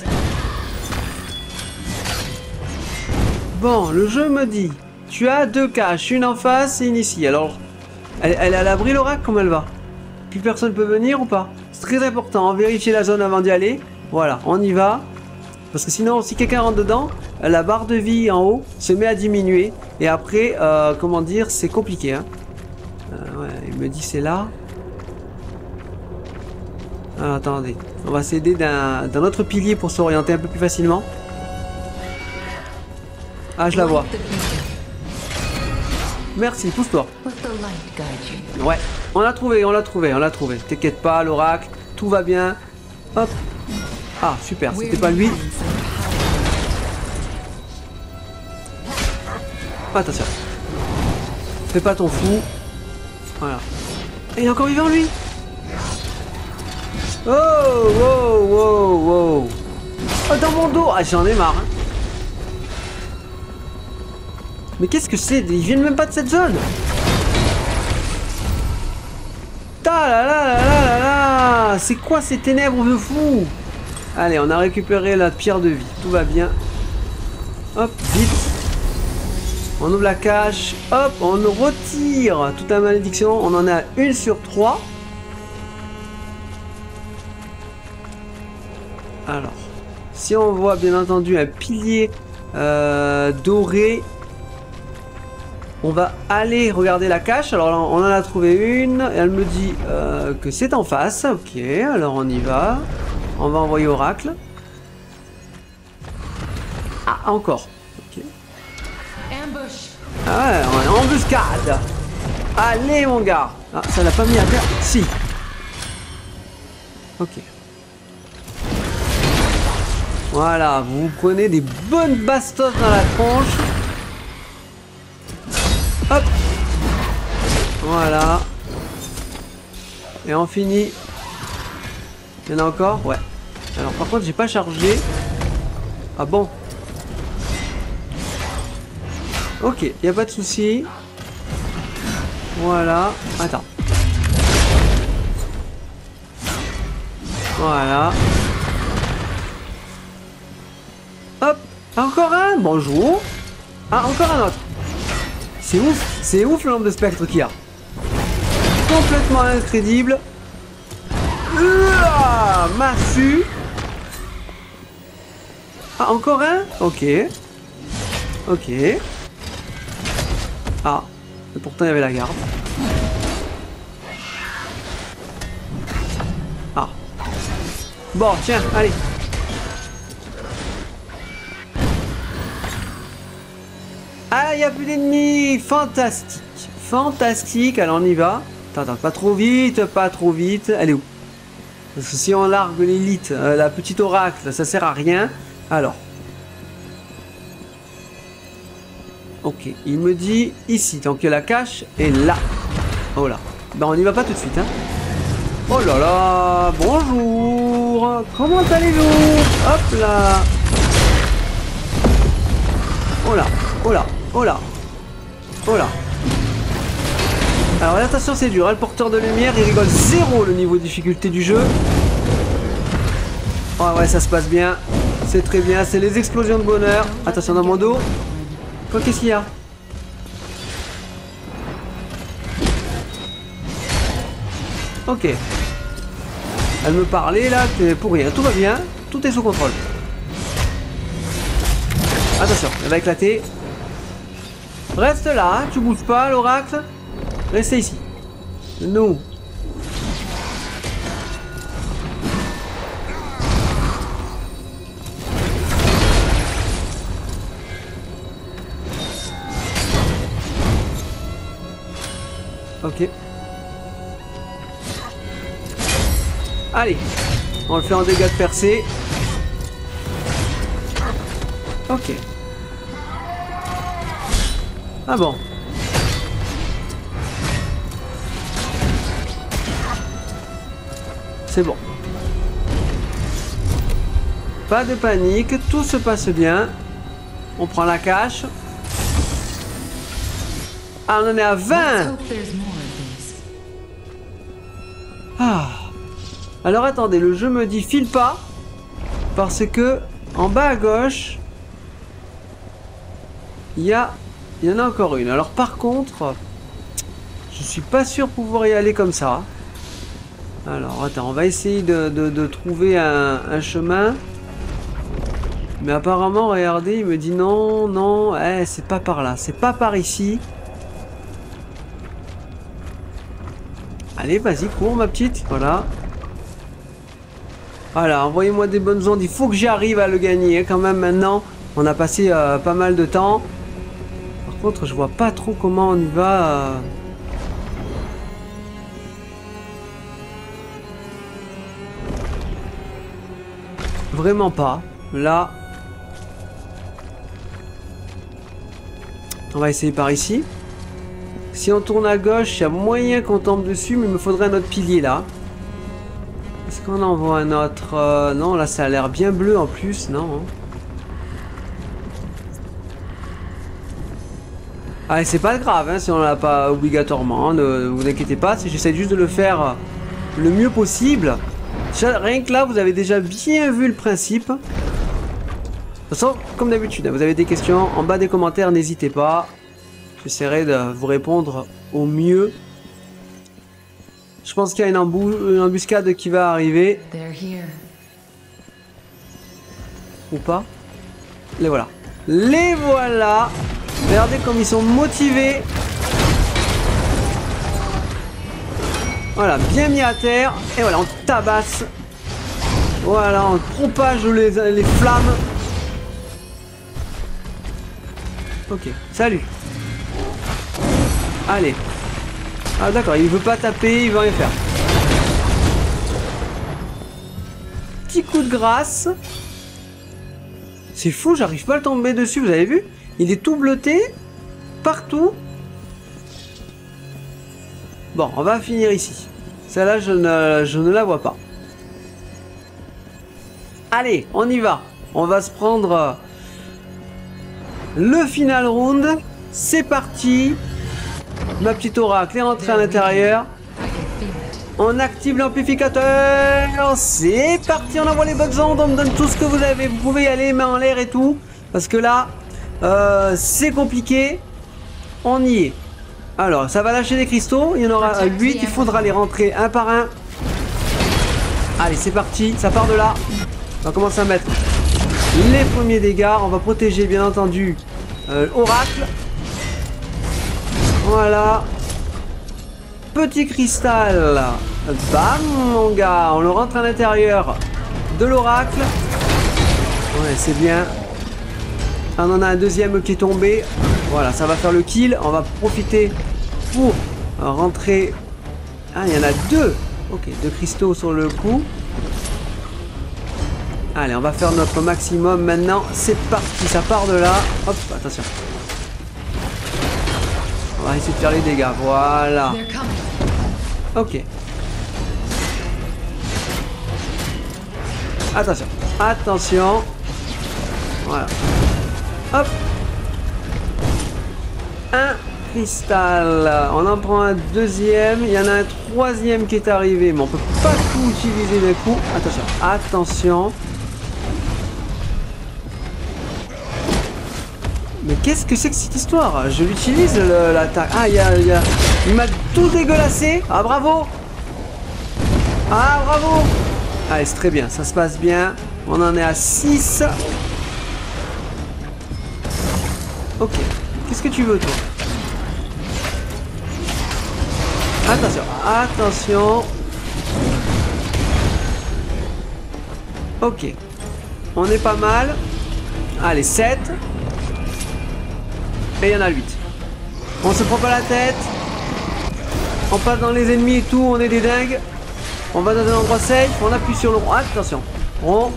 Bon, le jeu me dit, tu as deux caches, une en face et une ici. Alors, elle, elle est à l'abri, l'oracle, comment elle va? Plus personne peut venir ou pas? C'est très important, vérifier la zone avant d'y aller. Voilà, on y va. Parce que sinon, si quelqu'un rentre dedans, la barre de vie en haut se met à diminuer. Et après, euh, comment dire, c'est compliqué. Hein. Euh, ouais, il me dit c'est là. Alors, attendez, on va s'aider d'un d'un autre pilier pour s'orienter un peu plus facilement. Ah, je la vois. Merci, pousse-toi. Ouais, on l'a trouvé, on l'a trouvé, on l'a trouvé. T'inquiète pas, l'oracle, tout va bien. Hop. Ah, super, c'était pas lui. Attention. Fais pas ton fou. Voilà. Et il est encore vivant, lui. Oh, wow, wow, wow. Oh, dans mon dos. Ah, j'en ai marre. Hein. Mais qu'est-ce que c'est? Ils viennent même pas de cette zone. Ta la la la la la la. C'est quoi ces ténèbres de fou? Allez, on a récupéré la pierre de vie. Tout va bien. Hop, vite. On ouvre la cache. Hop, on retire toute la malédiction. On en a une sur trois. Alors, si on voit bien entendu un pilier euh, doré, on va aller regarder la cache. Alors là, on en a trouvé une. Et elle me dit euh, que c'est en face. Ok, alors on y va. On va envoyer Oracle. Ah, encore. Ok. Ah ouais, on est en embuscade. Allez, mon gars. Ah, ça l'a pas mis à terre. Si. Ok. Voilà, vous vous prenez des bonnes bastos dans la tronche. Hop. Voilà. Et on finit. Il y en a encore? Ouais. Alors par contre, j'ai pas chargé. Ah bon? Ok, il n'y a pas de souci. Voilà. Attends. Voilà. Hop. Encore un? Bonjour. Ah, encore un autre. C'est ouf. C'est ouf le nombre de spectres qu'il y a. Complètement incrédible. Ouah, massue. Ah, encore un? Ok. Ok. Ah. Et pourtant, il y avait la garde. Ah. Bon, tiens, allez. Ah, il n'y a plus d'ennemis. Fantastique. Fantastique. Alors, on y va. Attends, attends, pas trop vite, pas trop vite. Elle est où? Parce que si on largue l'élite, euh, la petite oracle, ça sert à rien. Alors. Ok, il me dit ici, donc la cache est là. Oh là. Ben on n'y va pas tout de suite. Hein. Oh là là, bonjour. Comment allez-vous? Hop là. Oh là, oh là, oh là. Oh là. Alors attention, c'est dur, hein, le porteur de lumière, il rigole zéro le niveau de difficulté du jeu. Oh ouais, ça se passe bien. C'est très bien, c'est les explosions de bonheur. Attention dans mon dos. Quoi, qu'est-ce qu'il y a? Ok. Elle me parlait là, pour rien. Tout va bien, tout est sous contrôle. Attention, elle va éclater. Reste là, hein, tu bouges pas, l'oracle. Restez ici. Nous. Ok. Allez. On le fait en dégâts de percée. Ok. Ah bon. C'est bon. Pas de panique, tout se passe bien. On prend la cache. Ah, on en est à vingt. Ah. Alors attendez, le jeu me dit file pas. Parce que en bas à gauche, il y a... Il y en a encore une. Alors par contre, je suis pas sûr pouvoir y aller comme ça. Alors attends, on va essayer de, de, de trouver un, un chemin. Mais apparemment, regardez, il me dit non, non, eh, c'est pas par là, c'est pas par ici. Allez, vas-y, cours ma petite, voilà. Voilà, envoyez-moi des bonnes ondes, il faut que j'arrive à le gagner, hein, quand même maintenant. On a passé euh, pas mal de temps. Par contre, je vois pas trop comment on y va. Euh... Vraiment pas. Là... On va essayer par ici. Si on tourne à gauche, il y a moyen qu'on tombe dessus, mais il me faudrait un autre pilier là. Est-ce qu'on en voit un autre? euh, Non, là ça a l'air bien bleu en plus, non? Ah, c'est pas grave hein, si on l'a pas obligatoirement, hein, ne vous inquiétez pas, j'essaie juste de le faire le mieux possible. Rien que là, vous avez déjà bien vu le principe. De toute façon, comme d'habitude, vous avez des questions, en bas des commentaires, n'hésitez pas. J'essaierai de vous répondre au mieux. Je pense qu'il y a une, une embuscade qui va arriver. Ou pas. Les voilà. Les voilà. Regardez comme ils sont motivés. Voilà, bien mis à terre. Et voilà, on tabasse. Voilà, on propage les, les flammes. Ok, salut. Allez. Ah d'accord, il veut pas taper, il veut rien faire. Petit coup de grâce. C'est fou, j'arrive pas à le tomber dessus, vous avez vu? Il est tout bleuté. Partout. Bon, on va finir ici. Celle-là, je ne, je ne la vois pas. Allez, on y va. On va se prendre... le final round, c'est parti. Ma petite oracle est rentrée à l'intérieur. On active l'amplificateur. C'est parti, on envoie les bonnes ondes. On me donne tout ce que vous avez. Vous pouvez y aller, main en l'air et tout. Parce que là, euh, c'est compliqué. On y est. Alors, ça va lâcher des cristaux. Il y en aura huit. Il faudra les rentrer un par un. Allez, c'est parti. Ça part de là. On va commencer à mettre les premiers dégâts. On va protéger, bien entendu, euh, Oracle. Voilà. Petit cristal. Bam, mon gars. On le rentre à l'intérieur de l'Oracle. Ouais, c'est bien. On en a un deuxième qui est tombé. Voilà, ça va faire le kill. On va profiter pour rentrer. Ah, il y en a deux. Ok, deux cristaux sur le coup. Allez, on va faire notre maximum maintenant. C'est parti, ça part de là. Hop, attention. On va essayer de faire les dégâts. Voilà. Ok. Attention. Attention. Voilà. Hop. Un cristal. On en prend un deuxième. Il y en a un troisième qui est arrivé. Mais on peut pas tout utiliser d'un coup. Attention. Attention. Mais qu'est-ce que c'est que cette histoire? Je l'utilise l'attaque. Ah, il y a, y a... il m'a tout dégueulassé. Ah, bravo. Ah, bravo. Allez, c'est très bien. Ça se passe bien. On en est à six. Ok. Qu'est-ce que tu veux, toi? Attention. Attention. Ok. On est pas mal. Allez, sept. Et il y en a huit. On se prend pas la tête. On passe dans les ennemis et tout. On est des dingues. On va dans un endroit safe. On appuie sur le rond. Attention. On...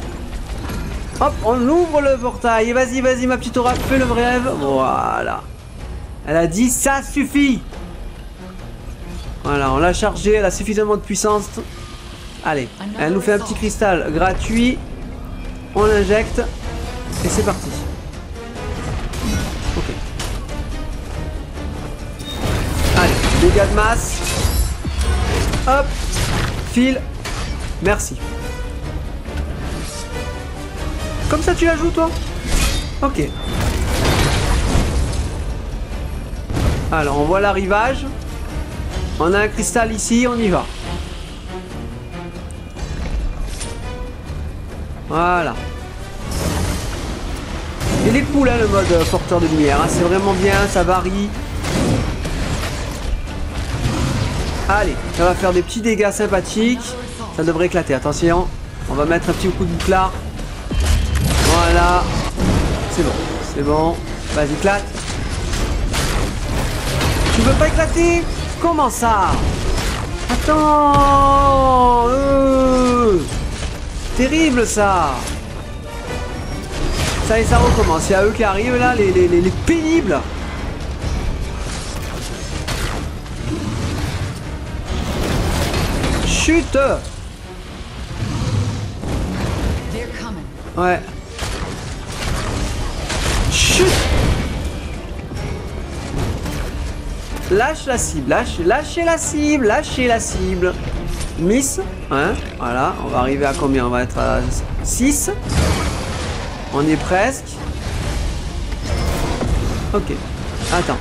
Hop, on ouvre le portail. Vas-y, vas-y, ma petite oracle. Fais le rêve. Voilà. Elle a dit ça suffit. Voilà, on l'a chargée, elle a suffisamment de puissance. Allez, elle nous fait un petit cristal gratuit. On l'injecte. Et c'est parti. Ok. Allez, dégâts de masse. Hop. File. Merci. Comme ça tu la joues toi? Ok. Alors on voit l'arrivage. On a un cristal ici, on y va. Voilà. Il est cool hein, le mode euh, porteur de lumière, hein. C'est vraiment bien, ça varie. Allez, ça va faire des petits dégâts sympathiques. Ça devrait éclater, attention. On va mettre un petit coup de bouclard. Voilà. C'est bon, c'est bon. Vas-y, éclate. Tu veux pas éclater? Comment ça? Attends euh... Terrible ça. Ça et ça recommence. Il y a eux qui arrivent là, les, les, les, les pénibles. Chute. Ouais. Chut. Lâche la cible, lâche, lâchez la cible, lâchez la cible. Miss, hein, voilà, on va arriver à combien? On va être à six. On est presque. Ok, attends.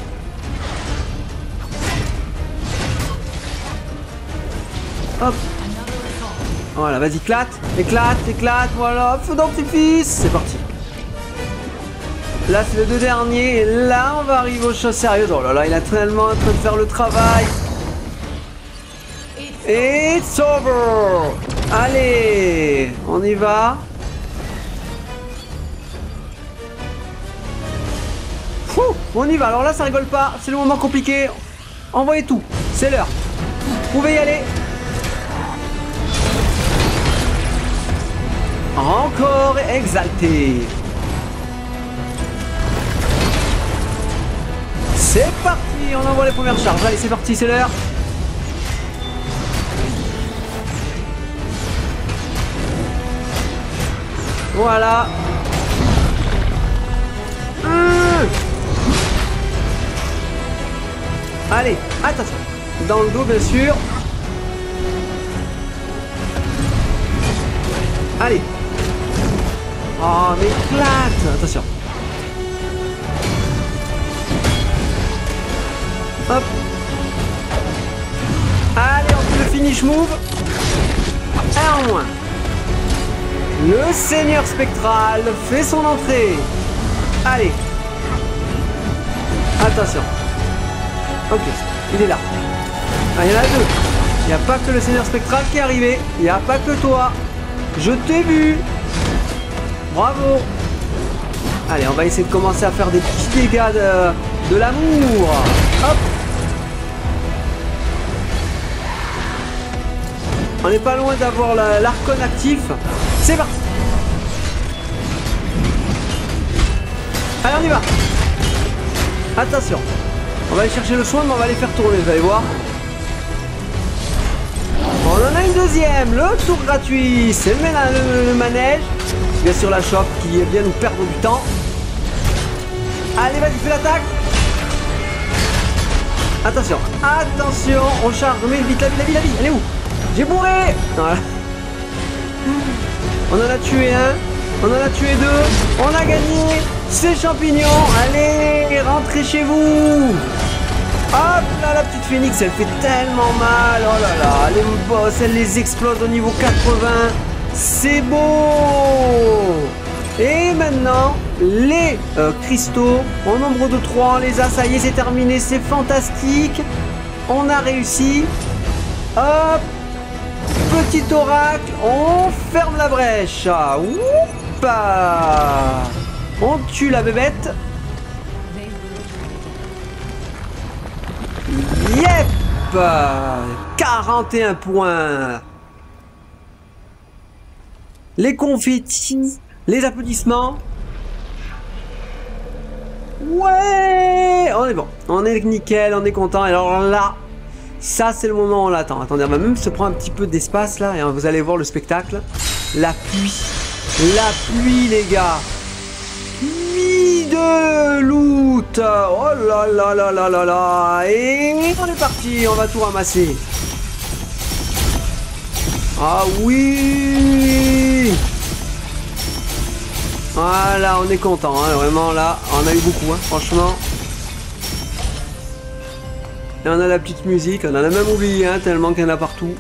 Hop. Voilà, vas-y, éclate, éclate, éclate, voilà, feu d'artifice. C'est parti. Là, c'est les deux derniers. Et là, on va arriver aux choses sérieuses. Oh là là, il est tellement en train de faire le travail. It's over. Allez, on y va. Fou, on y va. Alors là, ça rigole pas. C'est le moment compliqué. Envoyez tout. C'est l'heure. Vous pouvez y aller. Encore exalté. C'est parti, on envoie les premières charges. Allez, c'est parti, c'est l'heure. Voilà. Hum. Allez, attention. Dans le dos, bien sûr. Allez. Oh, mais éclate. Attention. Hop. Allez, on fait le finish move. Un en moins. Le Seigneur Spectral fait son entrée. Allez. Attention. Ok, il est là. Ah, il y en a deux. Il n'y a pas que le Seigneur Spectral qui est arrivé. Il n'y a pas que toi. Je t'ai vu. Bravo. Allez, on va essayer de commencer à faire des petits dégâts de, de l'amour. Hop. On n'est pas loin d'avoir l'Archon actif. C'est parti. Allez, on y va. Attention. On va aller chercher le soin, mais on va les faire tourner, vous allez voir. On en a une deuxième. Le tour gratuit. C'est le, le, le manège. Bien sûr, la chope qui vient nous perdre du temps. Allez, vas-y, fais l'attaque. Attention. Attention. On charge. On met vite la vie, la vie, la vie. Elle est où? J'ai bourré. Voilà. On en a tué un. On en a tué deux. On a gagné. Ces champignons. Allez, rentrez chez vous. Hop là, la petite phénix, elle fait tellement mal. Oh là là, les boss, elle les explose au niveau quatre-vingts. C'est beau. Et maintenant, les euh, cristaux, au nombre de trois, on les a. Ça y est, c'est terminé. C'est fantastique. On a réussi. Hop. Petit oracle, on ferme la brèche. Oupa. On tue la bébête. Yep. quarante et un points. Les confettis, les applaudissements. Ouais, on est bon. On est nickel, on est content. Et alors là, ça c'est le moment où on l'attend. Attendez, on va même se prendre un petit peu d'espace là et vous allez voir le spectacle. La pluie. La pluie les gars. Pluie de loot. Oh là là là là là là. Et on est parti, on va tout ramasser. Ah oui. Voilà, on est content, hein, vraiment là, on a eu beaucoup, hein, franchement. Et on a la petite musique, on en a même oublié, hein, tellement qu'il y en a partout.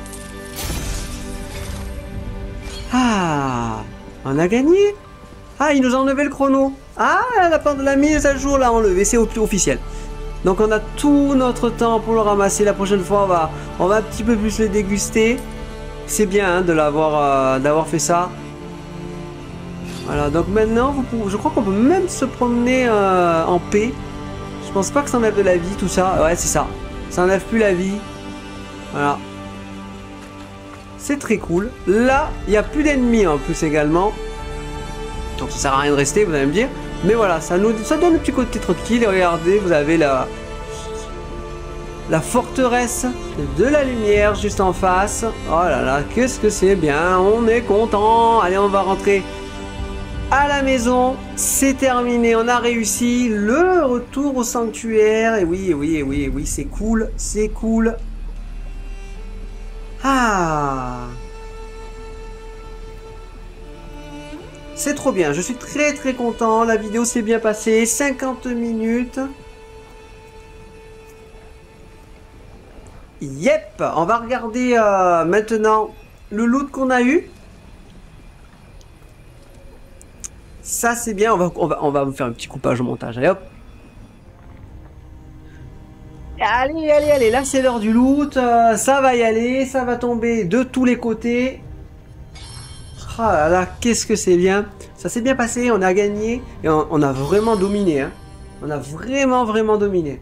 Ah, on a gagné. Ah, il nous a enlevé le chrono. Ah, la part de la mise à jour l'a enlevé, c'est officiel. Donc on a tout notre temps pour le ramasser. La prochaine fois, on va, on va un petit peu plus le déguster. C'est bien hein, de l'avoir euh, d'avoir fait ça. Voilà, donc maintenant, vous pouvez, je crois qu'on peut même se promener euh, en paix. Je pense pas que ça enlève de la vie, tout ça. Ouais, c'est ça. Ça enlève plus la vie. Voilà. C'est très cool. Là, il n'y a plus d'ennemis en plus également. Donc ça sert à rien de rester, vous allez me dire. Mais voilà, ça nous ça donne un petit côté tranquille. Et regardez, vous avez la, la forteresse de la lumière juste en face. Oh là là, qu'est-ce que c'est bien. On est content. Allez, on va rentrer à la maison, c'est terminé, on a réussi le retour au sanctuaire. Et oui, et oui, et oui, et oui, c'est cool, c'est cool. Ah, c'est trop bien, je suis très très content. La vidéo s'est bien passée, cinquante minutes. Yep, on va regarder euh, maintenant le loot qu'on a eu. Ça c'est bien, on va, on, va, on va vous faire un petit coupage au montage, allez hop. Allez, allez, allez, là c'est l'heure du loot, euh, ça va y aller, ça va tomber de tous les côtés. Ah là là, qu'est-ce que c'est bien. Ça s'est bien passé, on a gagné, et on, on a vraiment dominé, hein. On a vraiment, vraiment dominé.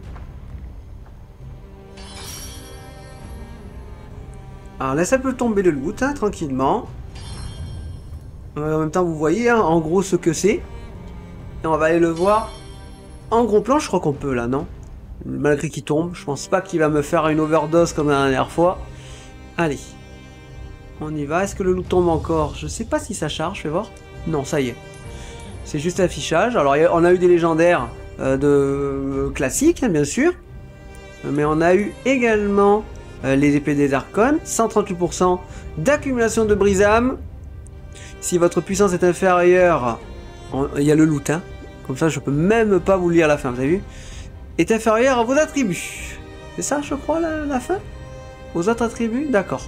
Alors là ça peut tomber le loot, hein, tranquillement. En même temps, vous voyez hein, en gros ce que c'est. Et on va aller le voir en gros plan. Je crois qu'on peut là, non? Malgré qu'il tombe, je pense pas qu'il va me faire une overdose comme la dernière fois. Allez, on y va. Est-ce que le loot tombe encore? Je sais pas si ça charge, je vais voir. Non, ça y est. C'est juste affichage. Alors, on a eu des légendaires euh, de classiques, hein, bien sûr. Mais on a eu également euh, les épées des archons. cent trente-huit pour cent d'accumulation de brise-âme. Si votre puissance est inférieure, il y a le loot, hein. Comme ça je peux même pas vous lire la fin, vous avez vu? Est inférieure à vos attributs. C'est ça je crois la, la fin? Aux autres attributs? D'accord.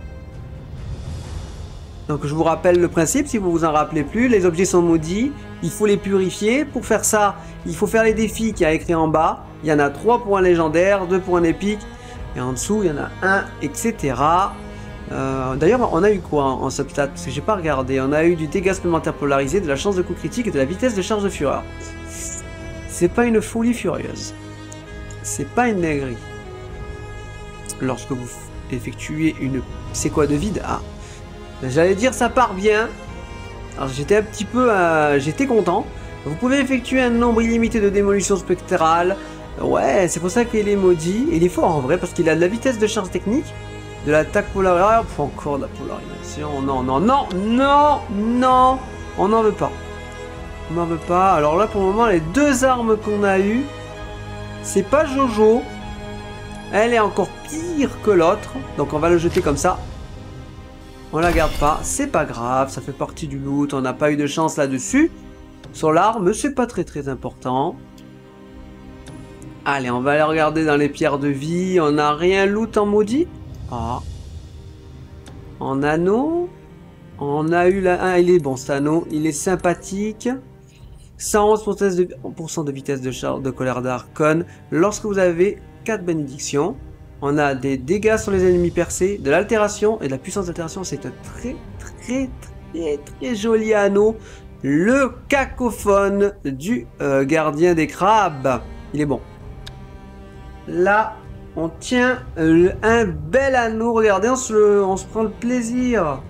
Donc je vous rappelle le principe, si vous vous en rappelez plus, les objets sont maudits, il faut les purifier. Pour faire ça, il faut faire les défis qu'il y a écrit en bas. Il y en a trois pour un légendaire, deux pour un épique, et en dessous il y en a un, et cetera. Euh, D'ailleurs, on a eu quoi en, en substat? Parce que j'ai pas regardé. On a eu du dégât supplémentaire polarisé, de la chance de coup critique et de la vitesse de charge de fureur. C'est pas une folie furieuse. C'est pas une dinguerie. Lorsque vous effectuez une... C'est quoi de vide? Ah. J'allais dire ça part bien. Alors j'étais un petit peu... Euh, j'étais content. Vous pouvez effectuer un nombre illimité de démolitions spectrales. Ouais, c'est pour ça qu'il est maudit. Il est fort en vrai parce qu'il a de la vitesse de charge technique. De l'attaque polarisée, oh, encore de la polarisation, non, non, non, non, non, on n'en veut pas. On n'en veut pas, alors là pour le moment les deux armes qu'on a eues, c'est pas Jojo, elle est encore pire que l'autre, donc on va le jeter comme ça. On la garde pas, c'est pas grave, ça fait partie du loot, on n'a pas eu de chance là-dessus. Sur l'arme, c'est pas très très important. Allez, on va aller regarder dans les pierres de vie, on n'a rien loot en maudit. Ah. En anneau, on a eu la... Ah, il est bon cet anneau, il est sympathique. cent onze pour cent de vitesse de charge de colère d'Archon lorsque vous avez quatre bénédictions. On a des dégâts sur les ennemis percés, de l'altération et de la puissance d'altération. C'est un très très très très joli anneau. Le cacophone du euh, gardien des crabes. Il est bon. Là... On tient euh, un bel anneau, regardez, on se, le, on se prend le plaisir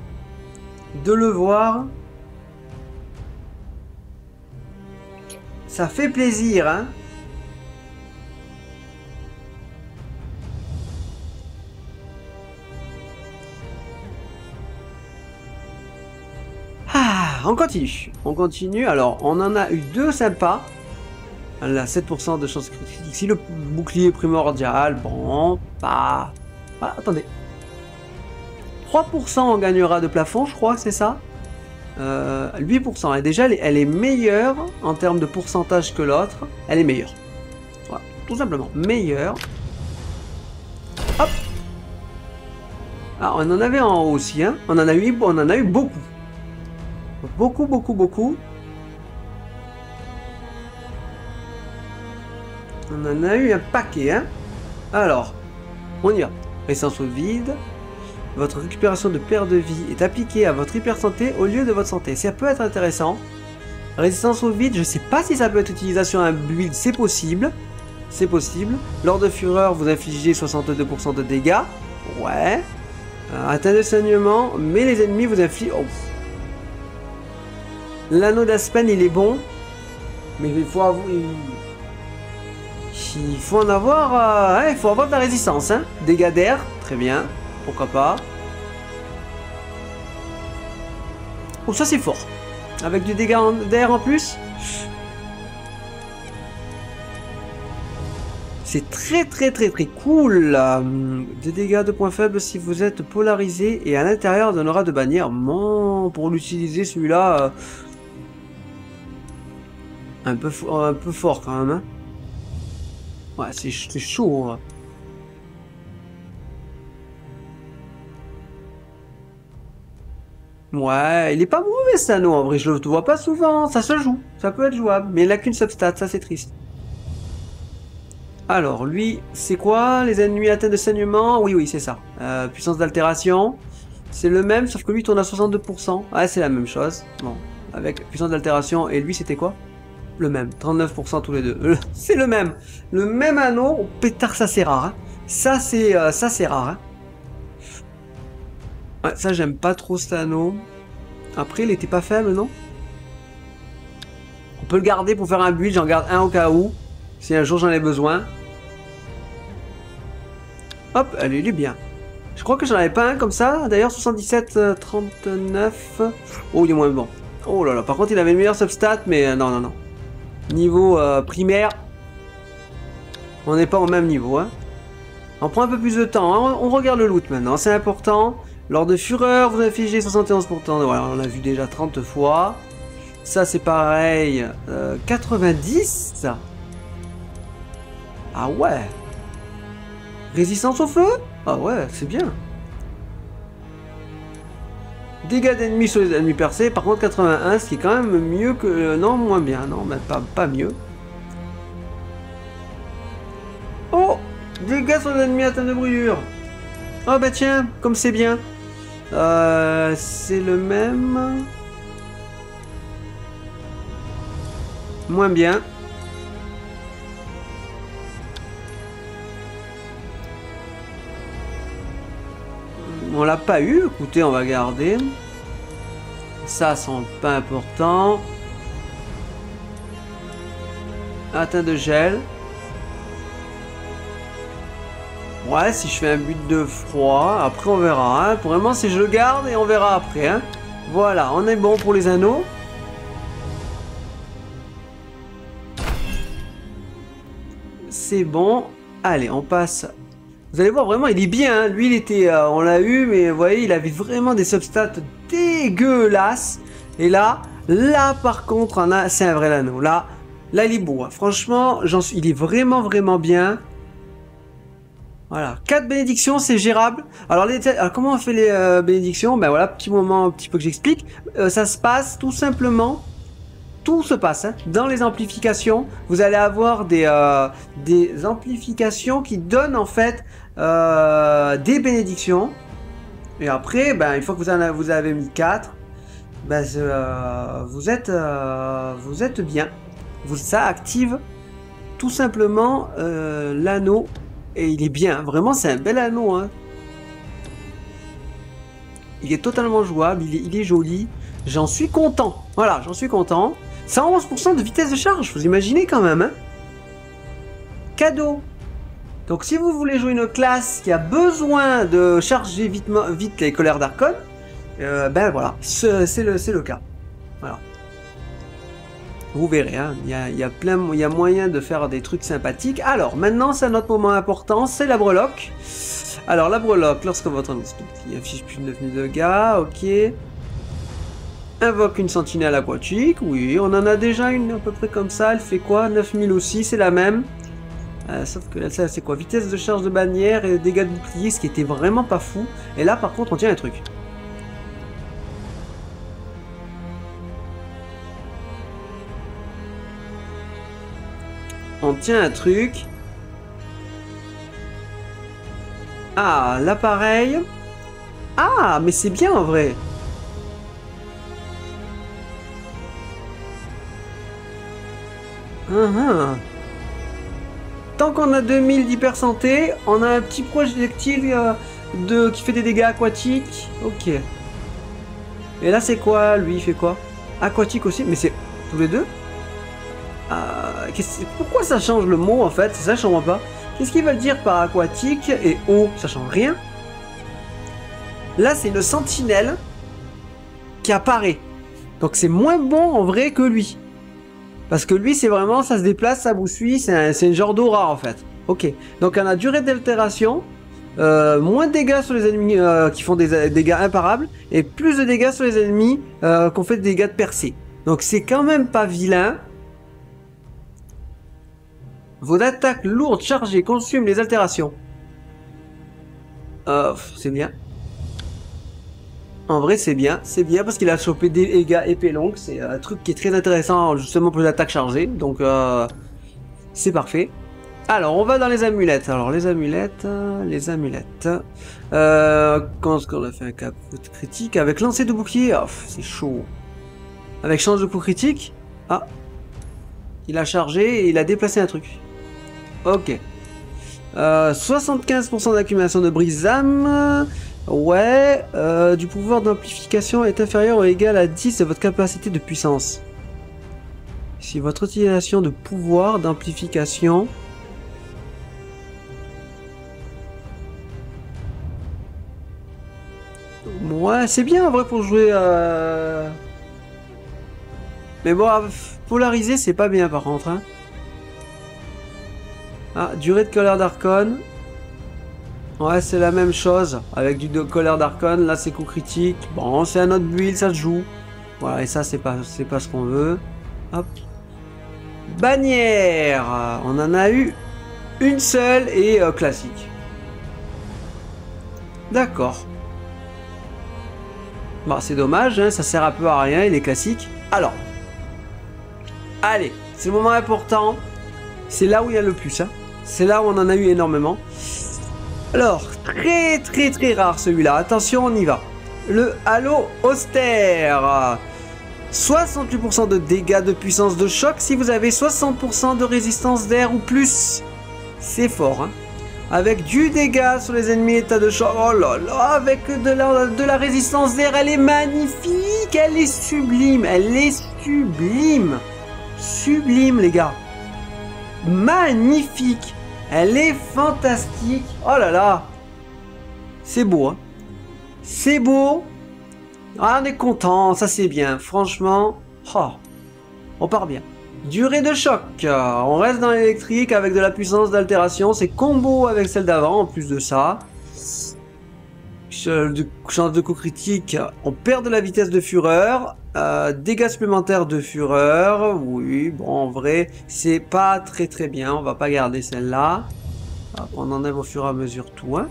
de le voir. Ça fait plaisir, hein. Ah, on continue. On continue. Alors, on en a eu deux sympas. Elle a sept pour cent de chance critique. Si le bouclier primordial, bon, pas... Ah, attendez. trois pour cent on gagnera de plafond, je crois que c'est ça. Euh, huit pour cent. Et déjà, elle est, elle est meilleure en termes de pourcentage que l'autre. Elle est meilleure. Voilà, tout simplement. Meilleure. Hop. Ah, on en avait en haut aussi, hein. On en a eu, on en a eu beaucoup. Beaucoup, beaucoup, beaucoup. On en a eu un paquet, hein. Alors, on y va. Résistance au vide. Votre récupération de perte de vie est appliquée à votre hyper santé au lieu de votre santé. Ça peut être intéressant. Résistance au vide, je sais pas si ça peut être utilisé sur un build, c'est possible. C'est possible. Lors de fureur, vous infligez soixante-deux pour cent de dégâts. Ouais. Euh, atteint de saignement, mais les ennemis vous infligent... Oh. L'anneau d'Aspen, il est bon. Mais il faut avoir... Il faut en avoir... Euh... Ouais, il faut avoir de la résistance, hein. Dégâts d'air, très bien. Pourquoi pas. Oh, ça c'est fort. Avec du dégât d'air en plus. C'est très très très très cool. Des dégâts de points faibles si vous êtes polarisé et à l'intérieur d'un aura de bannière. Bon, pour l'utiliser celui-là... Euh... Un peu, un peu fort quand même. Hein. Ouais, c'est chaud. Hein. Ouais, il est pas mauvais cet anneau en vrai, je le vois pas souvent, ça se joue, ça peut être jouable, mais il n'a qu'une substat, ça c'est triste. Alors lui, c'est quoi? Les ennemis atteints de saignement? Oui, oui, c'est ça. Euh, puissance d'altération, c'est le même, sauf que lui tourne à soixante-deux pour cent. Ah, c'est la même chose. Bon, avec puissance d'altération, et lui c'était quoi? Le même, trente-neuf pour cent tous les deux. C'est le même, le même anneau, oh, pétard, ça c'est rare. Hein. Ça c'est euh, ça c'est rare. Hein. Ouais, ça j'aime pas trop cet anneau. Après il était pas faible, non? On peut le garder pour faire un build, j'en garde un au cas où. Si un jour j'en ai besoin. Hop, allez, il est bien. Je crois que j'en avais pas un comme ça. D'ailleurs soixante-dix-sept, trente-neuf. Oh il est moins bon. Oh là là, par contre il avait une meilleure substat, mais euh, non non non. Niveau euh, primaire. On n'est pas au même niveau, hein. On prend un peu plus de temps, hein. On regarde le loot maintenant, c'est important. Lors de fureur, vous infligez soixante et onze pour cent. Voilà, on l'a vu déjà trente fois. Ça, c'est pareil. Euh, quatre-vingt-dix. Ah ouais. Résistance au feu? Ah ouais, c'est bien. Dégâts d'ennemis sur les ennemis percés. Par contre, quatre-vingt-un, ce qui est quand même mieux que... Euh, non, moins bien. Non, mais pas, pas mieux. Oh, dégâts sur les ennemis atteints de brûlure. Oh bah tiens, comme c'est bien. Euh, c'est le même. Moins bien. On l'a pas eu. Écoutez, on va garder. Ça semble pas important. Atteint de gel. Ouais, si je fais un but de froid, après on verra. Hein. Pour le moment, c'est je le garde et on verra après. Hein. Voilà, on est bon pour les anneaux. C'est bon. Allez, on passe. Vous allez voir, vraiment, il est bien. Hein. Lui, il était... Euh, on l'a eu, mais vous voyez, il avait vraiment des substats dégueulasses. Et là, là, par contre, c'est un vrai anneau. Là, là, il est beau. Hein. Franchement, suis, il est vraiment, vraiment bien. Voilà, quatre bénédictions, c'est gérable. Alors, les, alors, comment on fait les euh, bénédictions? Ben voilà, petit moment, un petit peu que j'explique. Euh, ça se passe tout simplement, tout se passe hein, dans les amplifications. Vous allez avoir des, euh, des amplifications qui donnent en fait euh, des bénédictions. Et après, ben, une fois que vous, en avez, vous avez mis quatre, ben, euh, vous, êtes, euh, vous êtes bien. Vous, ça active tout simplement euh, l'anneau. Et il est bien, vraiment c'est un bel anneau. Hein. Il est totalement jouable, il est, il est joli. J'en suis content. Voilà, j'en suis content. cent onze pour cent de vitesse de charge, vous imaginez quand même, hein? Cadeau. Donc si vous voulez jouer une classe qui a besoin de charger vite, vite les colères d'Archon, euh, ben voilà, c'est le, le cas. Voilà. Vous verrez, hein, il y a, y a plein, il y a moyen de faire des trucs sympathiques. Alors, maintenant, c'est un autre moment important, c'est la breloque. Alors, la breloque, lorsque votre il affiche plus de neuf mille de dégâts, ok. Invoque une sentinelle aquatique, oui, on en a déjà une à peu près comme ça, elle fait quoi? neuf mille aussi, c'est la même. Euh, sauf que là, c'est quoi? Vitesse de charge de bannière et dégâts de bouclier, ce qui était vraiment pas fou. Et là, par contre, on tient un truc. On tient un truc. Ah, l'appareil. Ah, mais c'est bien en vrai. Uh -huh. Tant qu'on a deux mille d'hyper santé, on a un petit projectile euh, de, qui fait des dégâts aquatiques. Ok. Et là, c'est quoi? Lui, il fait quoi? Aquatique aussi? Mais c'est tous les deux? Euh, pourquoi ça change le mot en fait? C'est ça, je comprends pas. Qu'est-ce qu'ils veulent dire par aquatique et eau? Ça change rien. Là, c'est une sentinelle qui apparaît. Donc c'est moins bon en vrai que lui. Parce que lui, c'est vraiment, ça se déplace, ça vous suit, c'est un, un genre d'aura en fait. Ok. Donc on a durée d'altération, euh, moins de dégâts sur les ennemis euh, qui font des dégâts imparables, et plus de dégâts sur les ennemis euh, qui ont fait des dégâts de percée. Donc c'est quand même pas vilain. Vos attaques lourdes chargées consument les altérations. Euh, c'est bien. En vrai, c'est bien. C'est bien parce qu'il a chopé des dégâts épée longue. C'est un truc qui est très intéressant justement pour les attaques chargées. Donc, euh, c'est parfait. Alors, on va dans les amulettes. Alors, les amulettes... Euh, les amulettes... Euh, quand on a fait un cap critique avec lancer de bouclier... Oh, c'est chaud. Avec chance de coup critique... Ah. Il a chargé et il a déplacé un truc. Ok. Euh, soixante-quinze pour cent d'accumulation de brise-âme. Ouais. Euh, du pouvoir d'amplification est inférieur ou égal à dix de votre capacité de puissance. Si votre utilisation de pouvoir d'amplification... Ouais, c'est bien en vrai pour jouer... Euh... Mais bon, polariser, c'est pas bien par contre. Hein. Ah, durée de colère d'Archon. Ouais, c'est la même chose. Avec du de colère d'Archon. Là, c'est coup critique. Bon, c'est un autre build, ça se joue. Voilà, et ça, c'est pas, c'est pas ce qu'on veut. Hop. Bannière. On en a eu une seule et euh, classique. D'accord. Bon, c'est dommage, hein, ça sert un peu à rien, il est classique. Alors. Allez, c'est le moment important. C'est là où il y a le plus. Hein. C'est là où on en a eu énormément. Alors, très très très rare celui-là. Attention, on y va. Le Halo austère. soixante-huit pour cent de dégâts de puissance de choc si vous avez soixante pour cent de résistance d'air ou plus. C'est fort. Hein. Avec du dégât sur les ennemis état de choc. Oh là là, avec de la, de la résistance d'air. Elle est magnifique. Elle est sublime. Elle est sublime. Sublime, les gars. Magnifique. Elle est fantastique. Oh là là. C'est beau. Hein. C'est beau. Ah, on est content. Ça, c'est bien. Franchement. Oh, on part bien. Durée de choc. On reste dans l'électrique avec de la puissance d'altération. C'est combo avec celle d'avant. En plus de ça. Chance de coup critique. On perd de la vitesse de fureur. Euh, dégâts supplémentaires de fureur, oui, bon en vrai, c'est pas très très bien, on va pas garder celle-là. On enlève au fur et à mesure tout. Hein.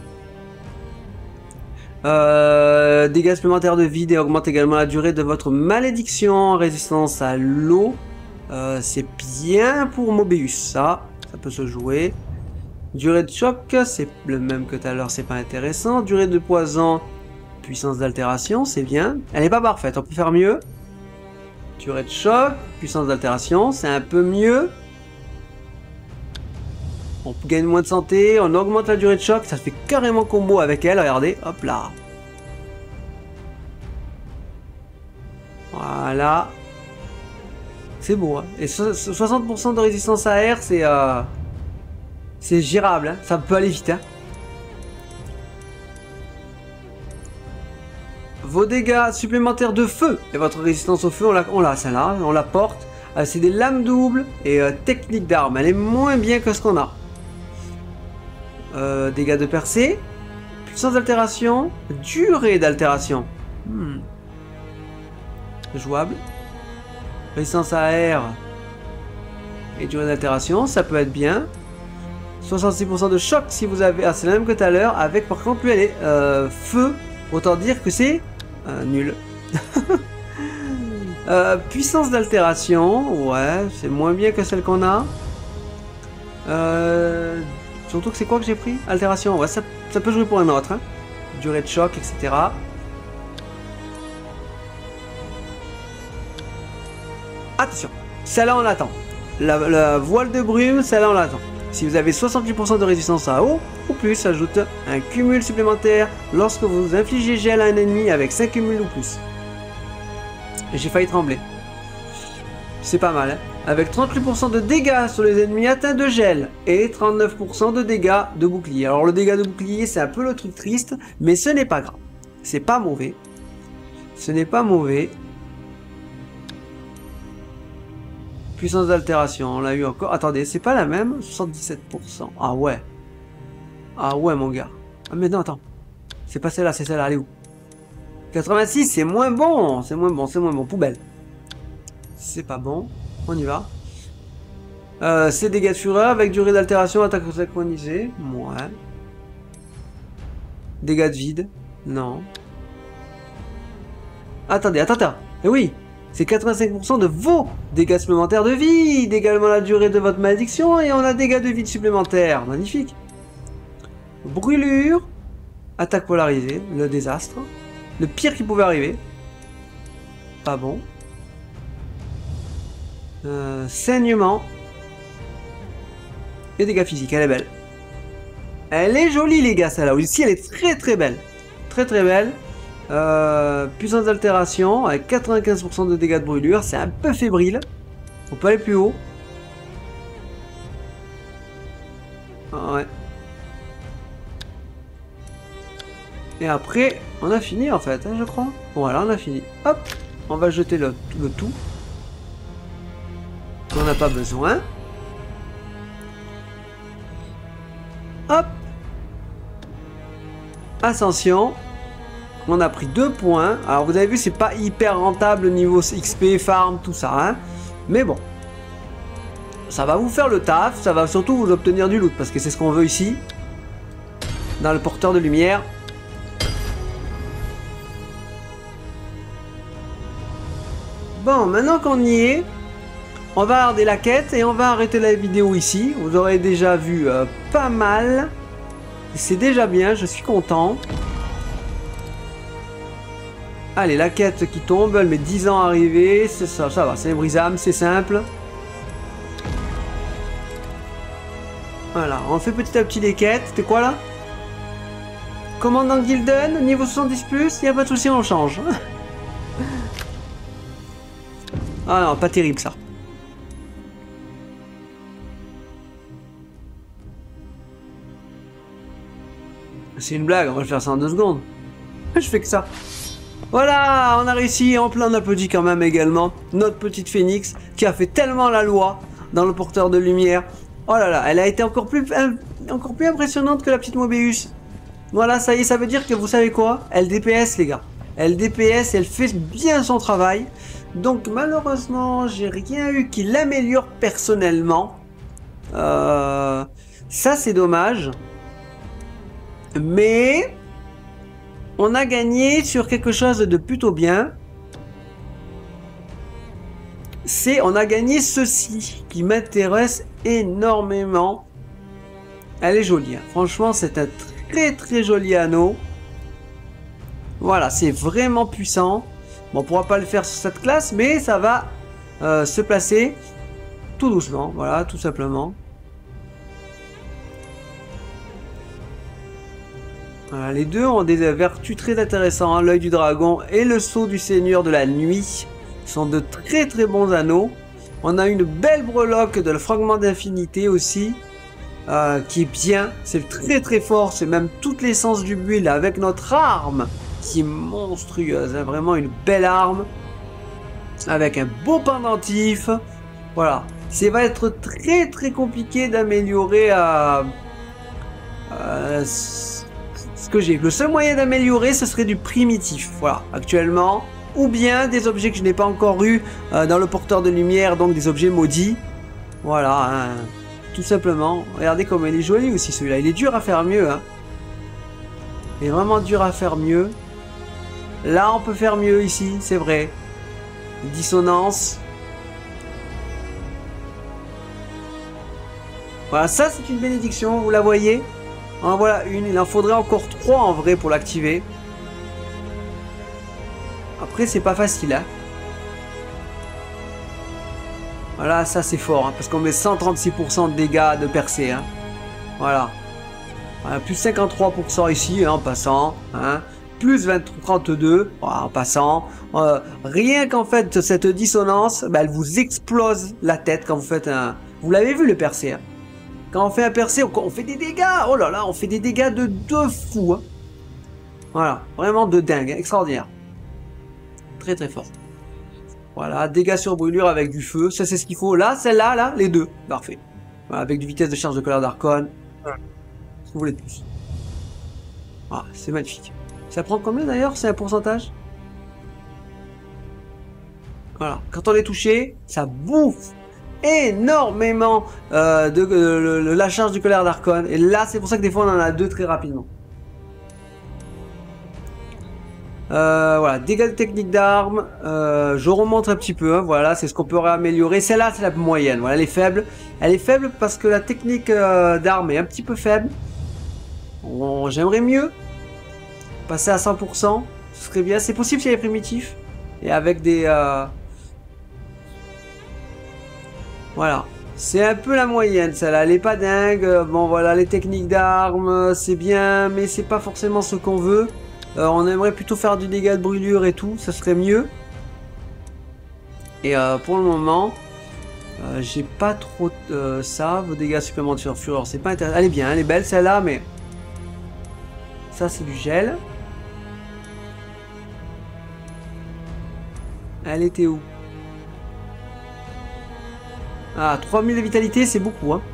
Euh, dégâts supplémentaires de vide et augmente également la durée de votre malédiction, résistance à l'eau. Euh, c'est bien pour Mobius, ça, ça peut se jouer. Durée de choc, c'est le même que tout à l'heure, c'est pas intéressant. Durée de poison, puissance d'altération, c'est bien. Elle n'est pas parfaite, on peut faire mieux. Durée de choc, puissance d'altération, c'est un peu mieux. On gagne moins de santé, on augmente la durée de choc, ça fait carrément combo avec elle, regardez, hop là. Voilà. C'est beau, hein. Et soixante pour cent de résistance à air, c'est euh, c'est gérable, hein. Ça peut aller vite, hein. Vos dégâts supplémentaires de feu et votre résistance au feu, on l'a, celle-là, on la porte. Euh, c'est des lames doubles et euh, technique d'arme. Elle est moins bien que ce qu'on a. Euh, dégâts de percée, puissance d'altération, durée d'altération. Hmm. Jouable. Résistance à air et durée d'altération, ça peut être bien. soixante-six pour cent de choc si vous avez... Ah, c'est la même que tout à l'heure, avec par contre, lui, elle est euh, feu. Autant dire que c'est euh, nul. euh, puissance d'altération, ouais, c'est moins bien que celle qu'on a. Euh, surtout que c'est quoi que j'ai pris? Altération, ouais, ça, ça peut jouer pour un autre. Hein. Durée de choc, et cetera. Attention, celle-là on l'attend. La, la voile de brume, celle-là on l'attend. Si vous avez soixante-huit pour cent de résistance à eau ou plus, ajoute un cumul supplémentaire lorsque vous infligez gel à un ennemi avec cinq cumuls ou plus. J'ai failli trembler. C'est pas mal, hein. Avec trente-huit pour cent de dégâts sur les ennemis atteints de gel et trente-neuf pour cent de dégâts de bouclier. Alors le dégât de bouclier, c'est un peu le truc triste, mais ce n'est pas grave. C'est pas mauvais. Ce n'est pas mauvais. Puissance d'altération, on l'a eu encore. Attendez, c'est pas la même? soixante-dix-sept pour cent. Ah ouais. Ah ouais, mon gars. Ah mais non, attends. C'est pas celle-là, c'est celle-là. Elle est où? quatre-vingt-six, c'est moins bon. C'est moins bon, c'est moins bon. Poubelle. C'est pas bon. On y va. Euh, c'est dégâts de fureur avec durée d'altération, attaque synchronisée. Ouais. Dégâts de vide. Non. Attendez, attendez. Eh oui. C'est quatre-vingt-cinq pour cent de vos dégâts supplémentaires de vide, également la durée de votre malédiction, et on a dégâts de vide supplémentaires. Magnifique. Brûlure, attaque polarisée, le désastre, le pire qui pouvait arriver. Pas bon. Euh, saignement. Et dégâts physiques, elle est belle. Elle est jolie les gars, celle-là. Ici, elle est très très belle. Très très belle. Euh, puissance d'altération avec quatre-vingt-quinze pour cent de dégâts de brûlure, c'est un peu fébrile. On peut aller plus haut. Ah ouais. Et après, on a fini en fait, hein, je crois. Voilà, on a fini. Hop, on va jeter le, le tout. On n'a pas besoin. Hop. Ascension. On a pris deux points. Alors vous avez vu, c'est pas hyper rentable niveau X P, farm, tout ça. Hein. Mais bon. Ça va vous faire le taf. Ça va surtout vous obtenir du loot. Parce que c'est ce qu'on veut ici. Dans le porteur de lumière. Bon, maintenant qu'on y est, on va regarder la quête et on va arrêter la vidéo ici. Vous aurez déjà vu euh, pas mal. C'est déjà bien, je suis content. Allez, la quête qui tombe, elle met dix ans à arriver, c'est ça, ça va, c'est brisable, c'est simple. Voilà, on fait petit à petit les quêtes. C'était quoi là? Commandant Gilden, niveau soixante-dix plus, il n'y a pas de souci, on change. Ah non, pas terrible ça. C'est une blague, on va le faire ça en deux secondes. Je fais que ça. Voilà, on a réussi, en plein applaudit quand même également notre petite Phénix qui a fait tellement la loi dans le porteur de lumière. Oh là là, elle a été encore plus, encore plus impressionnante que la petite Mobius. Voilà, ça y est, ça veut dire que vous savez quoi? Elle D P S les gars. Elle D P S, elle fait bien son travail. Donc malheureusement, j'ai rien eu qui l'améliore personnellement. Euh, ça c'est dommage. Mais on a gagné sur quelque chose de plutôt bien. C'est, on a gagné ceci qui m'intéresse énormément. Elle est jolie, hein. Franchement, c'est un très très joli anneau. Voilà, c'est vraiment puissant. Bon, on pourra pas le faire sur cette classe, mais ça va euh, se placer tout doucement. Voilà, tout simplement. Voilà, les deux ont des vertus très intéressantes, hein. L'œil du dragon et le sceau du seigneur de la nuit sont de très très bons anneaux. On a une belle breloque de le fragment d'infinité aussi. Euh, qui est bien. C'est très très fort. C'est même toute l'essence du build avec notre arme. Qui est monstrueuse. Hein, vraiment une belle arme. Avec un beau pendentif. Voilà. Ça va être très très compliqué d'améliorer euh, euh, ce que j'ai. Le seul moyen d'améliorer, ce serait du primitif. Voilà, actuellement. Ou bien des objets que je n'ai pas encore eu euh, dans le porteur de lumière, donc des objets maudits. Voilà, hein, tout simplement. Regardez comme il est joli aussi celui-là. Il est dur à faire mieux. Hein. Il est vraiment dur à faire mieux. Là, on peut faire mieux ici, c'est vrai. Dissonance. Voilà, ça c'est une bénédiction, vous la voyez. En voilà une, il en faudrait encore trois en vrai pour l'activer. Après c'est pas facile hein. Voilà, ça c'est fort, hein, parce qu'on met cent trente-six pour cent de dégâts de percée. Hein. Voilà. Voilà. Plus cinquante-trois pour cent ici hein, en passant. Hein. Plus vingt, trente-deux voilà, en passant. Euh, rien qu'en fait cette dissonance, bah, elle vous explose la tête quand vous faites un... Vous l'avez vu le percé hein. Quand on fait un percé, on, on fait des dégâts. Oh là là, on fait des dégâts de de fou. Hein. Voilà, vraiment de dingue, hein, extraordinaire. Très très fort. Voilà, dégâts sur brûlure avec du feu. Ça c'est ce qu'il faut. Là, celle-là, là, les deux. Parfait. Voilà, avec du vitesse de charge de colère d'Archon. Ce que vous voulez de plus. Ah, c'est magnifique. Ça prend combien d'ailleurs? C'est un pourcentage? Voilà. Quand on est touché, ça bouffe énormément euh, de, de, de, de la charge du colère d'Archon. Et là, c'est pour ça que des fois, on en a deux très rapidement. Euh, voilà, dégâts de technique d'armes. Euh, je remonte un petit peu. Hein, voilà, c'est ce qu'on peut améliorer. Celle-là, c'est la moyenne. Voilà, elle est faible. Elle est faible parce que la technique euh, d'armes est un petit peu faible. Bon, j'aimerais mieux passer à cent pour cent. Ce serait bien. C'est possible si elle est primitif. Et avec des... Euh... Voilà. C'est un peu la moyenne, celle-là. Elle est pas dingue. Bon, voilà, les techniques d'armes, c'est bien, mais c'est pas forcément ce qu'on veut. Euh, on aimerait plutôt faire du dégât de brûlure et tout. Ça serait mieux. Et euh, pour le moment, euh, j'ai pas trop euh, ça. Vos dégâts supplémentaires sur fureur, c'est pas intéressant. Elle est bien, elle est belle celle-là, mais... Ça, c'est du gel. Elle était où? Ah, trois mille de vitalité, c'est beaucoup, hein.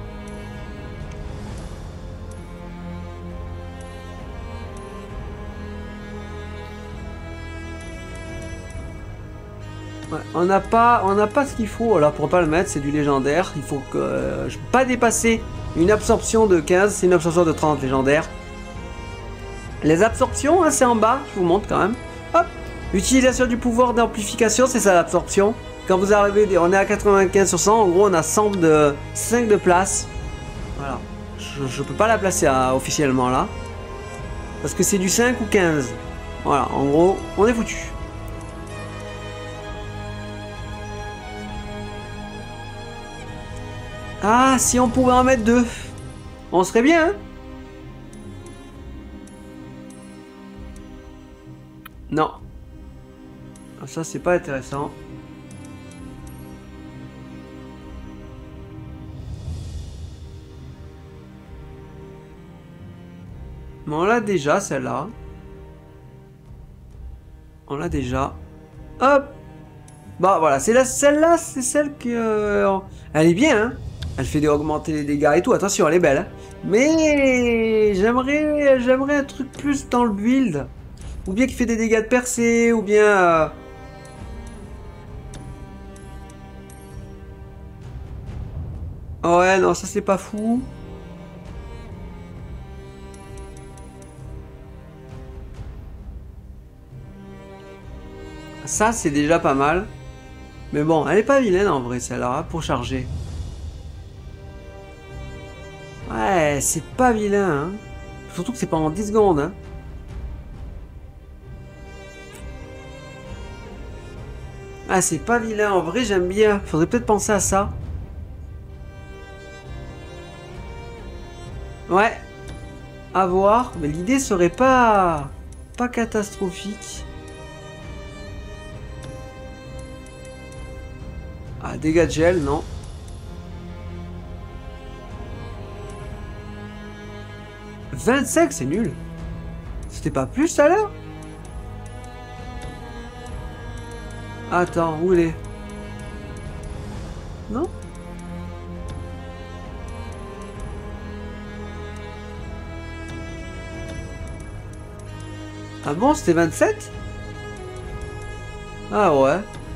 Ouais, on n'a pas, on n'a pas ce qu'il faut là pour pas le mettre, c'est du légendaire. Il faut que euh, je peux pas dépasser une absorption de quinze, c'est une absorption de trente légendaire. Les absorptions, hein, c'est en bas, je vous montre quand même. Hop, utilisation du pouvoir d'amplification, c'est ça l'absorption. Quand vous arrivez, on est à quatre-vingt-quinze sur cent, en gros on a cent de cinq de place. Voilà, je, je peux pas la placer hein, officiellement là. Parce que c'est du cinq ou quinze. Voilà, en gros, on est foutu. Ah, si on pouvait en mettre deux, on serait bien, hein? Non. Ça, c'est pas intéressant. Mais on l'a déjà, celle-là. On l'a déjà. Hop! Bah voilà, c'est la celle-là, c'est celle que... Euh, elle est bien, hein? Elle fait des augmenter les dégâts et tout. Attention, elle est belle. Hein. Mais j'aimerais j'aimerais un truc plus dans le build. Ou bien qui fait des dégâts de percée, ou bien... Euh... Oh ouais, non, ça c'est pas fou. Ça, c'est déjà pas mal. Mais bon, elle est pas vilaine en vrai, celle-là, hein, pour charger. Ouais, c'est pas vilain, hein. Surtout que c'est pendant dix secondes, hein. Ah, c'est pas vilain. En vrai, j'aime bien. Faudrait peut-être penser à ça. Ouais. À voir. Mais l'idée serait pas... pas catastrophique. Ah, Ah, dégâts de gel, non. vingt-cinq, c'est nul. C'était pas plus tout à l'heure? Attends, où il est? Non? Ah bon, c'était vingt-sept? Ah ouais.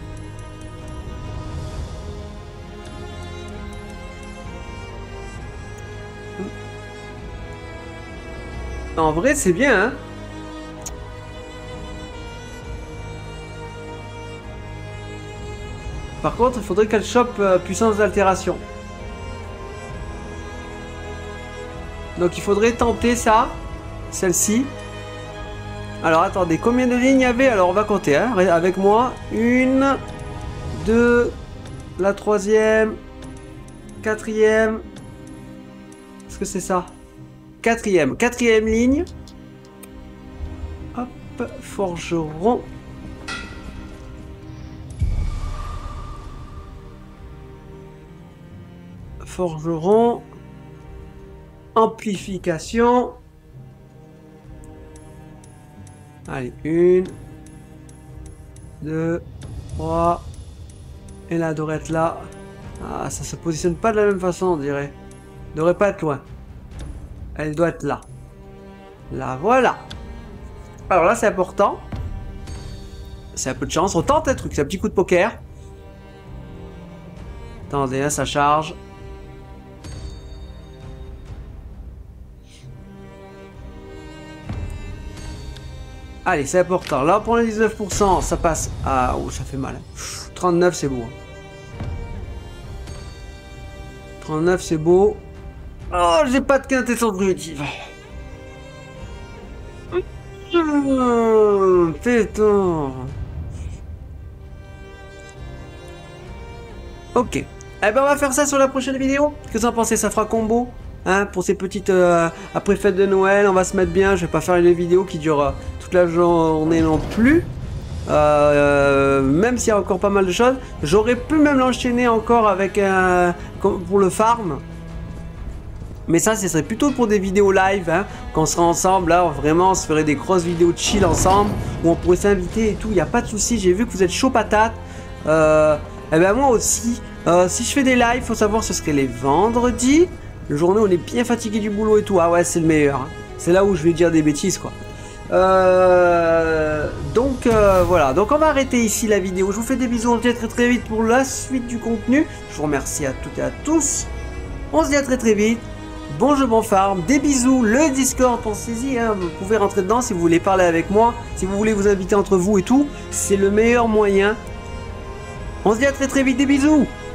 En vrai, c'est bien, hein? Par contre, il faudrait qu'elle chope euh, puissance d'altération. Donc il faudrait tenter ça. Celle-ci. Alors attendez, combien de lignes il y avait? Alors on va compter, hein, avec moi. Une, deux, la troisième, quatrième. Est-ce que c'est ça? Quatrième, quatrième ligne. Hop, forgeron. Forgeron. Amplification. Allez, une, deux, trois. Et là, devrait être là. Ah, ça se positionne pas de la même façon, on dirait. Devrait pas être loin. Elle doit être là. Là, voilà. Alors là, c'est important. C'est un peu de chance. On tente un truc. C'est un petit coup de poker. Attendez, là, ça charge. Allez, c'est important. Là, pour les dix-neuf pour cent, ça passe à... Oh, ça fait mal. trente-neuf, c'est beau. trente-neuf, c'est beau. Oh, j'ai pas de quintessence primitive. Mmh, putain. Ok. Eh ben, on va faire ça sur la prochaine vidéo. Qu'est-ce que vous en pensez? Ça fera combo, hein, pour ces petites... Euh, après fête de Noël, on va se mettre bien. Je vais pas faire une vidéo qui dure euh, toute la journée non plus. Euh, même s'il y a encore pas mal de choses. J'aurais pu même l'enchaîner encore avec un... pour le farm. Mais ça, ce serait plutôt pour des vidéos live, hein, quand on sera ensemble, là, vraiment, on se ferait des grosses vidéos de chill ensemble, où on pourrait s'inviter et tout, il n'y a pas de souci. J'ai vu que vous êtes chaud patate. Euh, et ben moi aussi, euh, si je fais des lives, faut savoir, ce serait les vendredis, le journée où on est bien fatigué du boulot et tout. Ah ouais, c'est le meilleur. Hein. C'est là où je vais dire des bêtises, quoi. Euh, donc euh, voilà, donc on va arrêter ici la vidéo. Je vous fais des bisous, on se dit à très très vite pour la suite du contenu. Je vous remercie à toutes et à tous. On se dit à très très vite. Bon jeu, bon farm, des bisous, le Discord, pensez-y, hein, vous pouvez rentrer dedans si vous voulez parler avec moi, si vous voulez vous inviter entre vous et tout, c'est le meilleur moyen. On se dit à très très vite, des bisous.